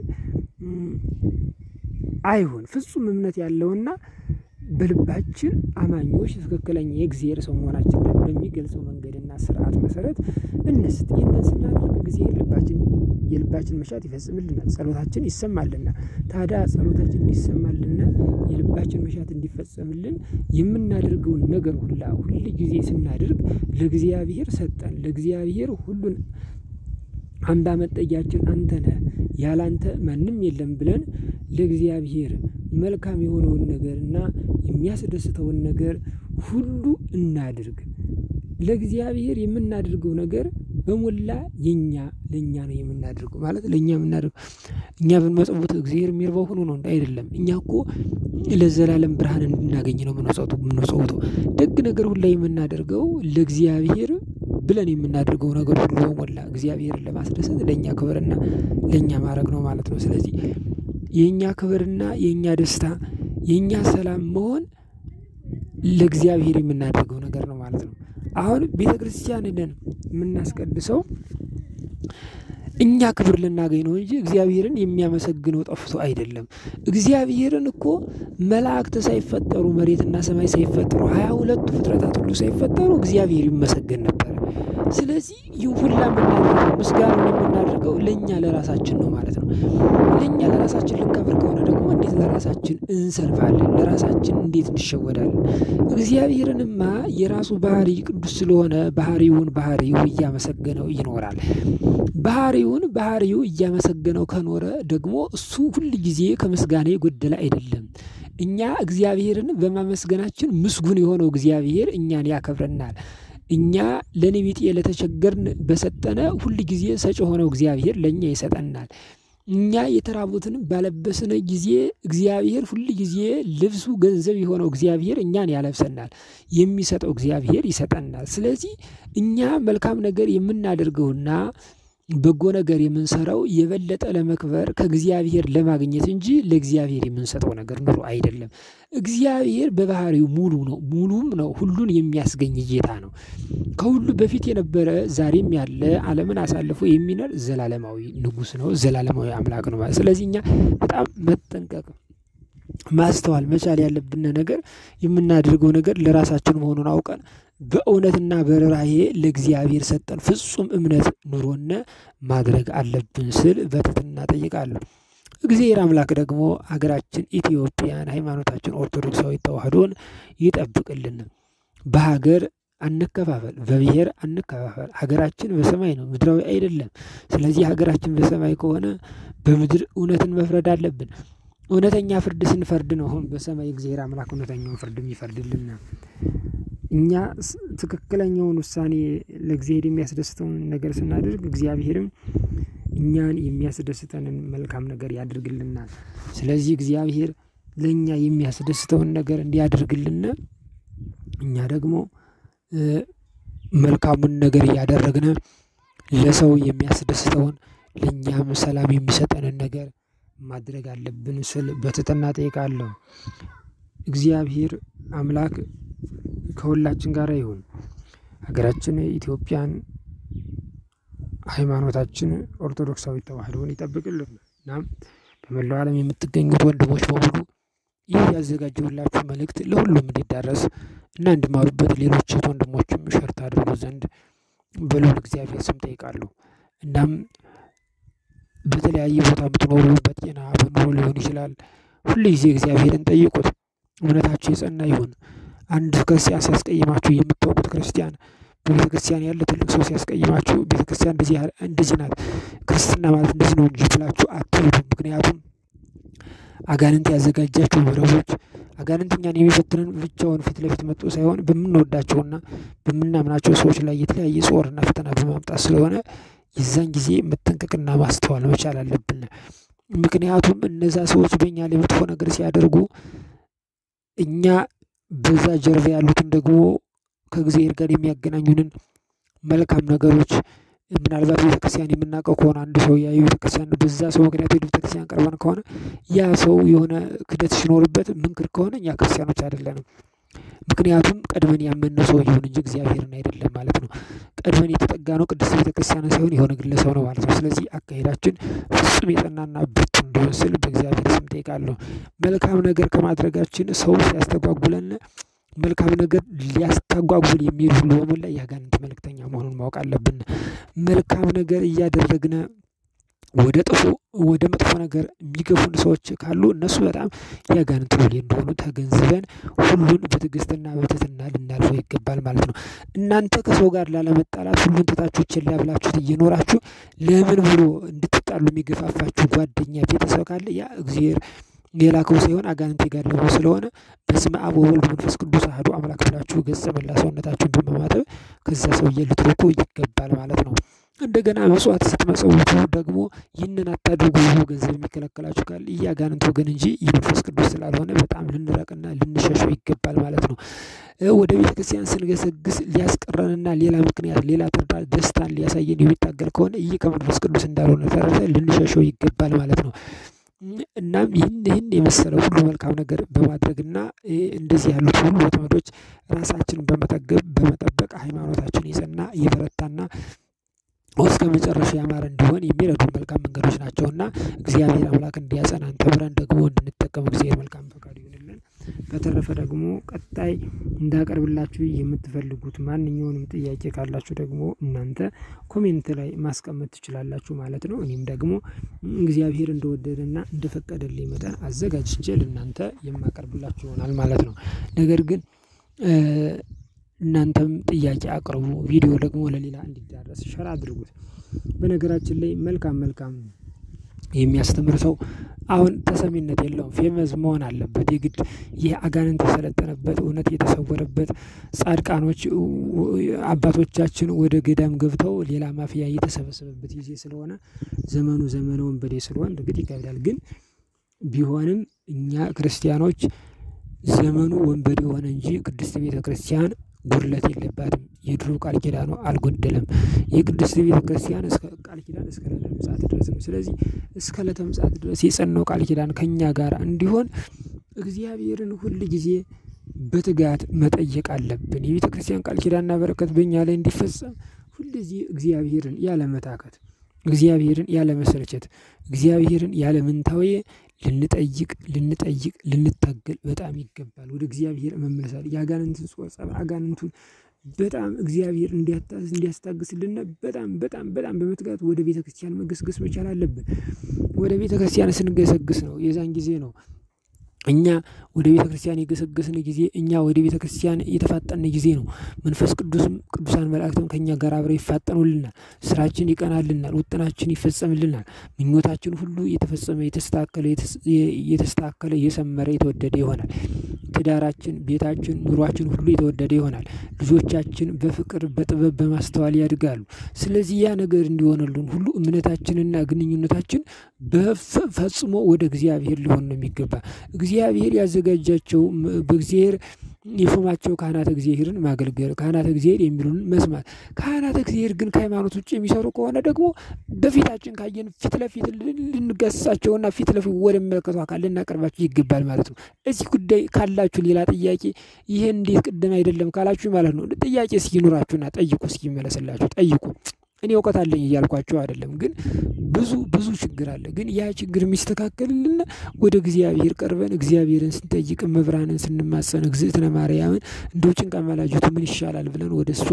አይሁን። ፍጹም እምነት ያለውና በልባችን አማኞች ትክክለኛ የእግዚአብሔር ሰው መሆናችንን በሚገልጸው መንገድና ስርዓት መሰረት እንስጥ። ይህንን ስናደርግ እግዚአብሔር ልባችን የልባችን መሻት ይፈጽምልናል፣ ጸሎታችን ይሰማልና። ታዲያ ጸሎታችን እንዲሰማልና የልባችን መሻት እንዲፈጸምልን የምናደርገውን ነገር ሁላ ሁሉ ጊዜ ስናደርግ ለእግዚአብሔር ሰጠን። ለእግዚአብሔር ሁሉን አምባ መጠጊያችን አንተ ነህ፣ ያላንተ ማንም የለም ብለን ለእግዚአብሔር መልካም የሆነውን ነገርና የሚያስደስተውን ነገር ሁሉ እናድርግ። ለእግዚአብሔር የምናደርገው ነገር በሞላ የኛ ለኛ ነው የምናደርገው ማለት ለኛ የምናደርገው እኛ ብንመጽውት እግዚአብሔር የሚርበው ሆኖ ነው አይደለም። እኛ እኮ ለዘላለም ብርሃን እንድናገኝ ነው የምንወጣው የምንወጣው። ደግ ነገር ሁሉ የምናደርገው ለእግዚአብሔር ብለን የምናደርገው ነገር ሁሉ በሞላ እግዚአብሔርን ለማስደሰት ለኛ ክብርና ለኛ ማረግ ነው ማለት ነው። ስለዚህ የኛ ክብርና የኛ ደስታ የኛ ሰላም መሆን ለእግዚአብሔር የምናደርገው ነገር ነው ማለት ነው። አሁን ቤተክርስቲያንን የምናስቀድሰው እኛ ክብር ልናገኝ ነው እንጂ እግዚአብሔርን የሚያመሰግነው ጠፍቶ አይደለም። እግዚአብሔርን እኮ መላእክት ሳይፈጠሩ መሬትና ሰማይ ሳይፈጠሩ ሃያ ሁለቱ ፍጥረታት ሁሉ ሳይፈጠሩ እግዚአብሔር ይመሰገን ነበር። ስለዚህ ይሁን ሁላ የምናደርገው ምስጋናውን የምናደርገው ለኛ ለራሳችን ነው ማለት ነው። ለኛ ለራሳችን ልንከብር ከሆነ ደግሞ እንዴት ለራሳችን እንሰልፋለን? ለራሳችን እንዴት እንሸወዳለን? እግዚአብሔርንማ የራሱ ባህሪ ቅዱስ ስለሆነ ባህሪውን ባህሪው እያመሰገነው ይኖራል። ባህሪውን ባህሪው እያመሰገነው ከኖረ ደግሞ እሱ ሁሉ ጊዜ ከምስጋና የጎደለ አይደለም። እኛ እግዚአብሔርን በማመስገናችን ምስጉን የሆነው እግዚአብሔር እኛን ያከብረናል። እኛ ለነቢጤ ለተቸገርን በሰጠነ ሁሉ ጊዜ ሰጪ ሆነው እግዚአብሔር ለኛ ይሰጠናል። እኛ የተራቡትን ባለበስነ ጊዜ እግዚአብሔር ሁሉ ጊዜ ልብሱ ገንዘብ የሆነው እግዚአብሔር እኛን ያለብሰናል። የሚሰጠው እግዚአብሔር ይሰጠናል። ስለዚህ እኛ መልካም ነገር የምናደርገውና በጎ ነገር የምንሰራው የበለጠ ለመክበር ከእግዚአብሔር ለማግኘት እንጂ ለእግዚአብሔር የምንሰጠው ነገር ኑሮ አይደለም። እግዚአብሔር በባህሪው ሙሉ ነው፣ ሙሉም ነው፣ ሁሉን የሚያስገኝ ጌታ ነው። ከሁሉ በፊት የነበረ ዛሬም ያለ ዓለምን አሳልፎ የሚኖር ዘላለማዊ ንጉስ ነው፣ ዘላለማዊ አምላክ ነው። ስለዚህ እኛ በጣም መጠንቀቅ ማስተዋል መቻል ያለብን ነገር የምናደርገው ነገር ለራሳችን መሆኑን አውቀን በእውነትና በርህራሄ ለእግዚአብሔር ሰጠን ፍጹም እምነት ኑሮነ ማድረግ አለብን ስል በትህትና ጠይቃለሁ። እግዚአብሔር አምላክ ደግሞ ሀገራችን ኢትዮጵያን ሃይማኖታችን ኦርቶዶክሳዊ ተዋህዶን ይጠብቅልን። በሀገር አንከፋፈል፣ በብሔር አንከፋፈል። ሀገራችን በሰማይ ነው፣ ምድራዊ አይደለም። ስለዚህ ሀገራችን በሰማይ ከሆነ በምድር እውነትን መፍረድ አለብን። እውነተኛ ፍርድ ስንፈርድ ነው አሁን በሰማይ እግዚአብሔር አምላክ እውነተኛውን ፍርድ ይፈርድልና። እኛ ትክክለኛውን ውሳኔ ለእግዚአብሔር የሚያስደስተውን ነገር ስናደርግ እግዚአብሔርም እኛን የሚያስደስተንን መልካም ነገር ያድርግልናል። ስለዚህ እግዚአብሔር ለኛ የሚያስደስተውን ነገር እንዲያደርግልን እኛ ደግሞ መልካሙን ነገር ያደረግነ ለሰው የሚያስደስተውን ለኛም ሰላም የሚሰጠንን ነገር ማድረግ አለብን ስል በትህትና ጠይቃለሁ። እግዚአብሔር አምላክ ከሁላችን ጋር ይሁን። ሀገራችን ኢትዮጵያን ሃይማኖታችን ኦርቶዶክሳዊ ተዋህዶን ይጠብቅልን። እናም በመላው ዓለም የምትገኙት ወንድሞች በሙሉ ይህ ያዘጋጀሁላችሁ መልእክት ለሁሉም እንዲዳረስ እና እንድማሩበት ሌሎች ወንድሞችም ሸርት አድርጉ ዘንድ በልዑል እግዚአብሔር ስም ጠይቃለሁ። እናም በተለያየ ቦታ የምትኖሩ በጤና በኑሮ ሊሆን ይችላል፣ ሁሉ ጊዜ እግዚአብሔርን ጠይቁት። እምነታችሁ የጸና ይሁን። አንድ ክርስቲያን ሲያስቀይማችሁ የምታውቁት ክርስቲያን በቤተ ክርስቲያን ያለ ትልቅ ሰው ሲያስቀይማችሁ ቤተ ክርስቲያን እንደዚህ እንደዚህ ናት፣ ክርስትና ማለት እንደዚህ ነው እንጂ ብላችሁ አትሂዱ። ምክንያቱም አጋንንት ያዘጋጃቸው መረቦች አጋንንት እኛን የሚፈትነን ብቻውን ፊት ለፊት መጥቶ ሳይሆን በምንወዳቸውና በምናምናቸው ሰዎች ላይ የተለያየ ጾርና ፈተና በማምጣት ስለሆነ የዛን ጊዜ መጠንቀቅና ማስተዋል መቻል አለብን። ምክንያቱም እነዛ ሰዎች በእኛ ላይ መጥፎ ነገር ሲያደርጉ እኛ በዛ ጀርባ ያሉትን ደግሞ ከእግዚአብሔር ጋር የሚያገናኙንን መልካም ነገሮች
ምናልባት ቤተክርስቲያን የምናውቀው ከሆነ አንድ ሰው ያ ቤተክርስቲያን በዛ ሰው ምክንያት ቤተክርስቲያን ቀርበን ከሆነ ያ ሰው የሆነ ክደት ሲኖርበት ምንክር ከሆነ እኛ ክርስቲያኖች አይደለንም። ምክንያቱም ቀድመን ያመነው ሰው ይሁን እንጂ እግዚአብሔርን አይደለም ማለት ነው። ቀድመን የተጠጋነው ቅድስት ቤተክርስቲያን ሳይሆን የሆነ ግለሰብ ነው ማለት ነው። ስለዚህ አካሄዳችን ፍጹም የጸናና ብርቱ እንዲሆን ስል በእግዚአብሔር ስም ጠይቃለሁ። መልካም ነገር ከማድረጋችን ሰው ሲያስተጓጉለን መልካም ነገር ሊያስተጓጉል የሚል ሁሉ በሙላ ያጋንንት መልእክተኛ መሆኑን ማወቅ አለብን። መልካም ነገር እያደረግን ወደ ጥፎ ወደ መጥፎ ነገር የሚገፉን ሰዎች ካሉ እነሱ በጣም ያጋንንት ሎሌ እንደሆኑ ተገንዝበን ሁሉን በትዕግስትና በትህትና ልናልፈው ይገባል ማለት ነው። እናንተ ከሰው ጋር ላለመጣላት ሁሉን ትታችሁ ችላ ብላችሁት እየኖራችሁ ለምን ብሎ እንድትጣሉ የሚገፋፋችሁ ጓደኛ ቤተሰብ ካለ ያ እግዚአብሔር የላከው ሳይሆን አጋንንት የጋለበው ስለሆነ በስመ አብ ወወልድ ወመንፈስ ቅዱስ አሐዱ አምላክ ብላችሁ ገጸ መላ ሰውነታችሁን በመማጠብ ከዛ ሰውዬ ልትርቁ ይገባል ማለት ነው። እንደገና መስዋዕት ስትመጸውቱ ደግሞ ይህንን አታድርጉ ብሎ ገንዘብ የሚከለክላችሁ ካለ ያጋንንት ወገን እንጂ የመንፈስ ቅዱስ ስላልሆነ በጣም ልንረቅና ልንሸሸው ይገባል ማለት ነው። ወደ ቤተክርስቲያን ስንገሰግስ ሊያስቀረንና ሌላ ምክንያት ሌላ ተርዳ ደስታን ሊያሳየን የሚታገል ከሆነ ይህ ከመንፈስ ቅዱስ እንዳልሆነ ተረድተን ልንሸሸው ይገባል ማለት ነው። እናም ይህን ይህን የመሰለው ሁሉ መልካም ነገር በማድረግና እንደዚህ ያሉት ሁሉ ወጥመዶች ራሳችንን በመጠገብ በመጠበቅ ሃይማኖታችን የጸና የበረታና እስከ መጨረሻ ያማረ እንዲሆን የሚረዱ መልካም መንገዶች ናቸውና እግዚአብሔር አምላክ እንዲያጸናን ተምረን ደግሞ እንድንጠቀም እግዚአብሔር መልካም ፈቃዱ ይሁንልን። በተረፈ ደግሞ ቀጣይ እንዳቀርብላችሁ የምትፈልጉት ማንኛውንም ጥያቄ ካላችሁ ደግሞ እናንተ ኮሜንት ላይ ማስቀመጥ ትችላላችሁ ማለት ነው። እኔም ደግሞ እግዚአብሔር እንደወደደና እንደፈቀደልኝ መጠን አዘጋጅቼ ለእናንተ የማቀርብላችሁ ይሆናል ማለት ነው። ነገር ግን እናንተም ጥያቄ አቅርቡ። ቪዲዮ ደግሞ ለሌላ እንዲዳረስ ሸር አድርጉት። በነገራችን ላይ መልካም መልካም የሚያስተምር ሰው አሁን ተሰሚነት የለውም። ፌመስ መሆን አለበት የግድ ይህ አጋንንት የሰለጠነበት እውነት የተሰወረበት ጻድቃኖች አባቶቻችን ወደ ገዳም ገብተው ሌላ ማፊያ የተሰበሰበበት ጊዜ ስለሆነ ዘመኑ ዘመነ ወንበዴ ስለሆነ እንግዲህ ይከብዳል። ግን ቢሆንም እኛ ክርስቲያኖች ዘመኑ ወንበዴ ሆነ እንጂ ቅድስት ቤተክርስቲያን ጉድለት የለባትም። የድሮ ቃል ኪዳኑ አልጎደለም። የቅድስት ቤተክርስቲያን እስከ ቃል ኪዳን እስከ ዕለተ ምጽአት ድረስ ነው። ስለዚህ እስከ ዕለተ ምጽአት ድረስ የጸናው ቃል ኪዳን ከኛ ጋር እንዲሆን እግዚአብሔርን ሁል ጊዜ በትጋት መጠየቅ አለብን። የቤተክርስቲያን ቃል ኪዳንና በረከት በእኛ ላይ እንዲፈጸም ሁል ጊዜ እግዚአብሔርን ያለ መታከት እግዚአብሔርን ያለ መሰልቸት እግዚአብሔርን ያለ ምንታዌ ልንጠይቅ ልንጠይቅ ልንታገል በጣም ይገባል። ወደ እግዚአብሔር መመለሳል ያጋንንትን ጾርጻ አጋንንቱን በጣም እግዚአብሔር እንዲያታስ እንዲያስታግስልን በጣም በጣም በጣም በመትጋት ወደ ቤተክርስቲያን መገስገስ መቻል አለብን። ወደ ቤተክርስቲያን ስንገሰግስ ነው የዛን ጊዜ ነው እኛ ወደ ቤተክርስቲያን የገሰገስን ጊዜ እኛ ወደ ቤተክርስቲያን የተፋጠነ ጊዜ ነው መንፈስ ቅዱስም ቅዱሳን መላእክትም ከኛ ጋር አብረው ይፋጠኑልናል። ስራችን ይቀናልናል፣ ውጥናችን ይፈጸምልናል፣ ምኞታችን ሁሉ የተፈጸመ የተስተካከለ የተስተካከለ የሰመረ የተወደደ ይሆናል። ትዳራችን ቤታችን ኑሯችን ሁሉ የተወደደ ይሆናል። ልጆቻችን በፍቅር በጥበብ በማስተዋል ያድጋሉ። ስለዚህ ያ ነገር እንዲሆነልን ሁሉ እምነታችንና ግንኙነታችን በፈጽሞ ወደ እግዚአብሔር ሊሆን ነው የሚገባ። እግዚአብሔር ያዘጋጃቸው በእግዚአብሔር የሾማቸው ካህናተ እግዚአብሔርን ማገልገል ካህናተ እግዚአብሔር የሚሉን መስማት። ካህናተ እግዚአብሔር ግን ከሃይማኖት ውጭ የሚሰሩ ከሆነ ደግሞ በፊታችን ካየን ፊት ለፊት ልንገስጻቸውና ፊት ለፊት ወደ መለከቱ አካል ልናቀርባቸው ይገባል ማለት ነው። እዚህ ጉዳይ ካላችሁ ሌላ ጥያቄ ይሄ እንዴት ቅድም አይደለም ካላችሁ ማለት ነው ጥያቄ ሲኖራችሁና ጠይቁ፣ እስኪመለስላችሁ ጠይቁ። እኔ እውቀት አለኝ እያልኳቸው አይደለም፣ ግን ብዙ ብዙ ችግር አለ። ግን ያ ችግር የሚስተካከልልን ወደ እግዚአብሔር ቀርበን እግዚአብሔርን ስንጠይቅ መብራንን ስንማጸን እግዝእትነ ማርያምን እንደው ጭንቃ ማላጅቱ ምን ይሻላል ብለን ወደ እሷ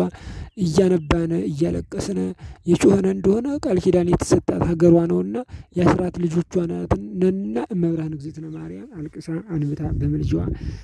እያነባነ እያለቀስነ የጮኸነ እንደሆነ ቃል ኪዳን የተሰጣት ሀገሯ ነውና የአስራት ልጆቿ ነንና መብራን እግዝእትነ ማርያም አልቅሳ አንብታ በመልጃዋ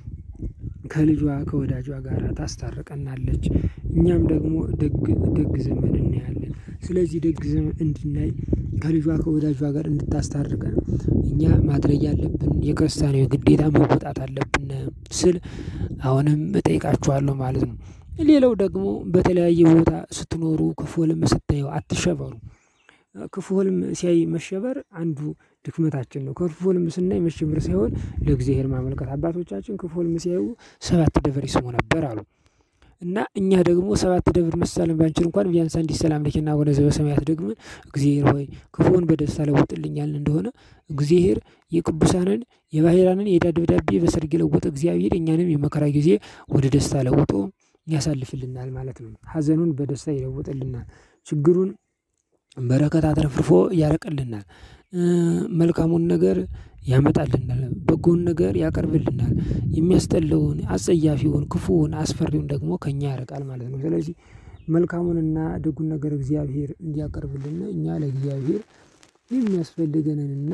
ከልጇ ከወዳጇ ጋር ታስታርቀናለች። እኛም ደግሞ ደግ ደግ ዘመን እናያለን። ስለዚህ ደግ ዘመን እንድናይ ከልጇ ከወዳጇ ጋር እንድታስታርቀን እኛ ማድረግ ያለብን የክርስቲያናዊ ግዴታ መወጣት አለብን ስል አሁንም እጠይቃችኋለሁ ማለት ነው። ሌላው ደግሞ በተለያየ ቦታ ስትኖሩ ክፉ ህልም ስታዩ አትሸበሩ። ክፉ ህልም ሲያይ መሸበር አንዱ ድክመታችን ነው። ክፉ ህልም ስናይ መሸበር ሳይሆን ለእግዚአብሔር ማመልከት። አባቶቻችን ክፉ ህልም ሲያዩ ሰባት ደብር ይስሙ ነበር አሉ።
እና እኛ ደግሞ ሰባት ደብር መሳለም ባንችል እንኳን ቢያንስ አንድ ሰላም ለኪና ወደ ዘበሰማያት ደግሞ እግዚአብሔር ሆይ ክፉን በደስታ ለውጥልኛል እንደሆነ እግዚአብሔር የቅዱሳንን የባህራንን የዕዳ ደብዳቤ በሰርግ ለውጥ እግዚአብሔር እኛንም የመከራ ጊዜ ወደ ደስታ ለውጦ ያሳልፍልናል ማለት ነው። ሐዘኑን በደስታ ይለውጥልናል። ችግሩን በረከት አትረፍርፎ ያረቅልናል። መልካሙን ነገር ያመጣልናል። በጎን ነገር ያቀርብልናል። የሚያስጠላውን አጸያፊውን ክፉውን አስፈሪውን ደግሞ ከኛ ያርቃል ማለት ነው። ስለዚህ መልካሙንና ደጉን ነገር እግዚአብሔር እንዲያቀርብልን እኛ ለእግዚአብሔር የሚያስፈልገንንና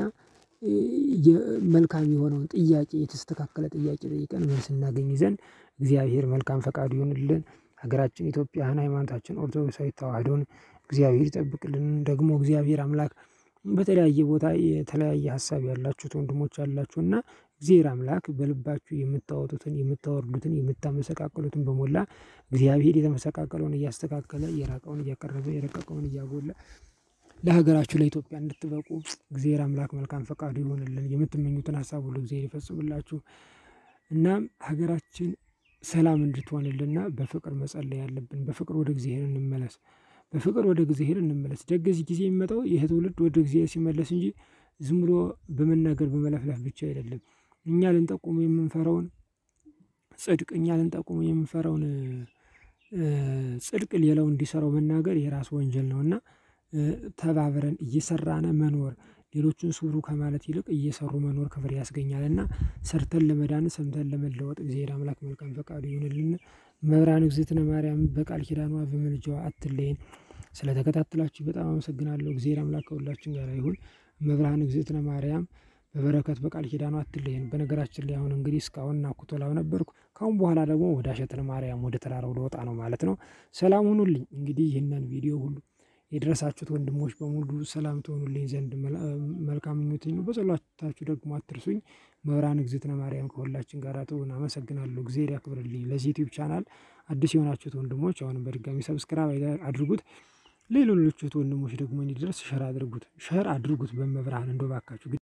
መልካም የሆነውን ጥያቄ የተስተካከለ ጥያቄ ጠይቀን መልስ እናገኝ ዘንድ እግዚአብሔር መልካም ፈቃዱ ይሁንልን። ሀገራችን ኢትዮጵያን ሃይማኖታችን ኦርቶዶክሳዊት ተዋህዶን እግዚአብሔር ይጠብቅልን። ደግሞ እግዚአብሔር አምላክ በተለያየ ቦታ የተለያየ ሀሳብ ያላችሁት ወንድሞች አላችሁና እግዚአብሔር አምላክ በልባችሁ የምታወጡትን የምታወርዱትን የምታመሰቃቅሉትን በሞላ እግዚአብሔር የተመሰቃቀለውን እያስተካከለ የራቀውን እያቀረበ የረቀቀውን እያጎላ ለሀገራችሁ ለኢትዮጵያ እንድትበቁ እግዚአብሔር አምላክ መልካም ፈቃዱ ይሁንልን። የምትመኙትን ሀሳብ ሁሉ እግዚአብሔር ይፈጽምላችሁ። እናም ሀገራችን ሰላም እንድትሆንልና በፍቅር መጸለይ ያለብን በፍቅር ወደ እግዚአብሔር እንመለስ። በፍቅር ወደ እግዚአብሔር እንመለስ። ደግ ጊዜ የሚመጣው ይሄ ትውልድ ወደ እግዚአብሔር ሲመለስ እንጂ ዝም ብሎ በመናገር በመለፍለፍ ብቻ አይደለም። እኛ ልንጠቁሙ የምንፈራውን ጽድቅ እኛ ልንጠቁሙ የምንፈራውን ጽድቅ ሌላው እንዲሰራው መናገር የራስ ወንጀል ነውና ተባብረን እየሰራነ መኖር ሌሎችን ሱሩ ከማለት ይልቅ እየሰሩ መኖር ክብር ያስገኛልና ሰርተን ለመዳን ሰምተን ለመለወጥ እግዚአብሔር አምላክ መልካም ፈቃዱ ይሁንልን። መብራን እግዝእትነ ማርያም በቃል ኪዳኗ በመልጃዋ አትለየን። ስለተከታተላችሁ በጣም አመሰግናለሁ። እግዚአብሔር አምላክ ከሁላችን ጋር ይሁን። መብራን እግዝእትነ ማርያም በበረከት በቃል ኪዳኗ አትለየን። በነገራችን ላይ አሁን እንግዲህ እስካሁን ናኩቶላው ነበርኩ። ካሁን በኋላ ደግሞ ወደ አሸተነ ማርያም ወደ ተራራው ልወጣ ነው ማለት ነው። ሰላም ሁኑልኝ። እንግዲህ ይህንን ቪዲዮ ሁሉ የደረሳችሁት ወንድሞች በሙሉ ሰላም ትሆኑልኝ ዘንድ መልካም ምኞቴ ነው። በጸሎታችሁ ደግሞ አትርሱኝ። መብራን እግዝእትነ ማርያም ከሁላችን ጋር ትሁን። አመሰግናለሁ። እግዚአብሔር ያክብርልኝ። ለዚህ ዩቲዩብ ቻናል አዲስ የሆናችሁት ወንድሞች አሁንም በድጋሚ ሰብስክራይብ አድርጉት። ሌሎች ወንድሞች ደግሞ እንዲደርስ ሸር አድርጉት ሸር አድርጉት በመብራን እንደው ባካችሁ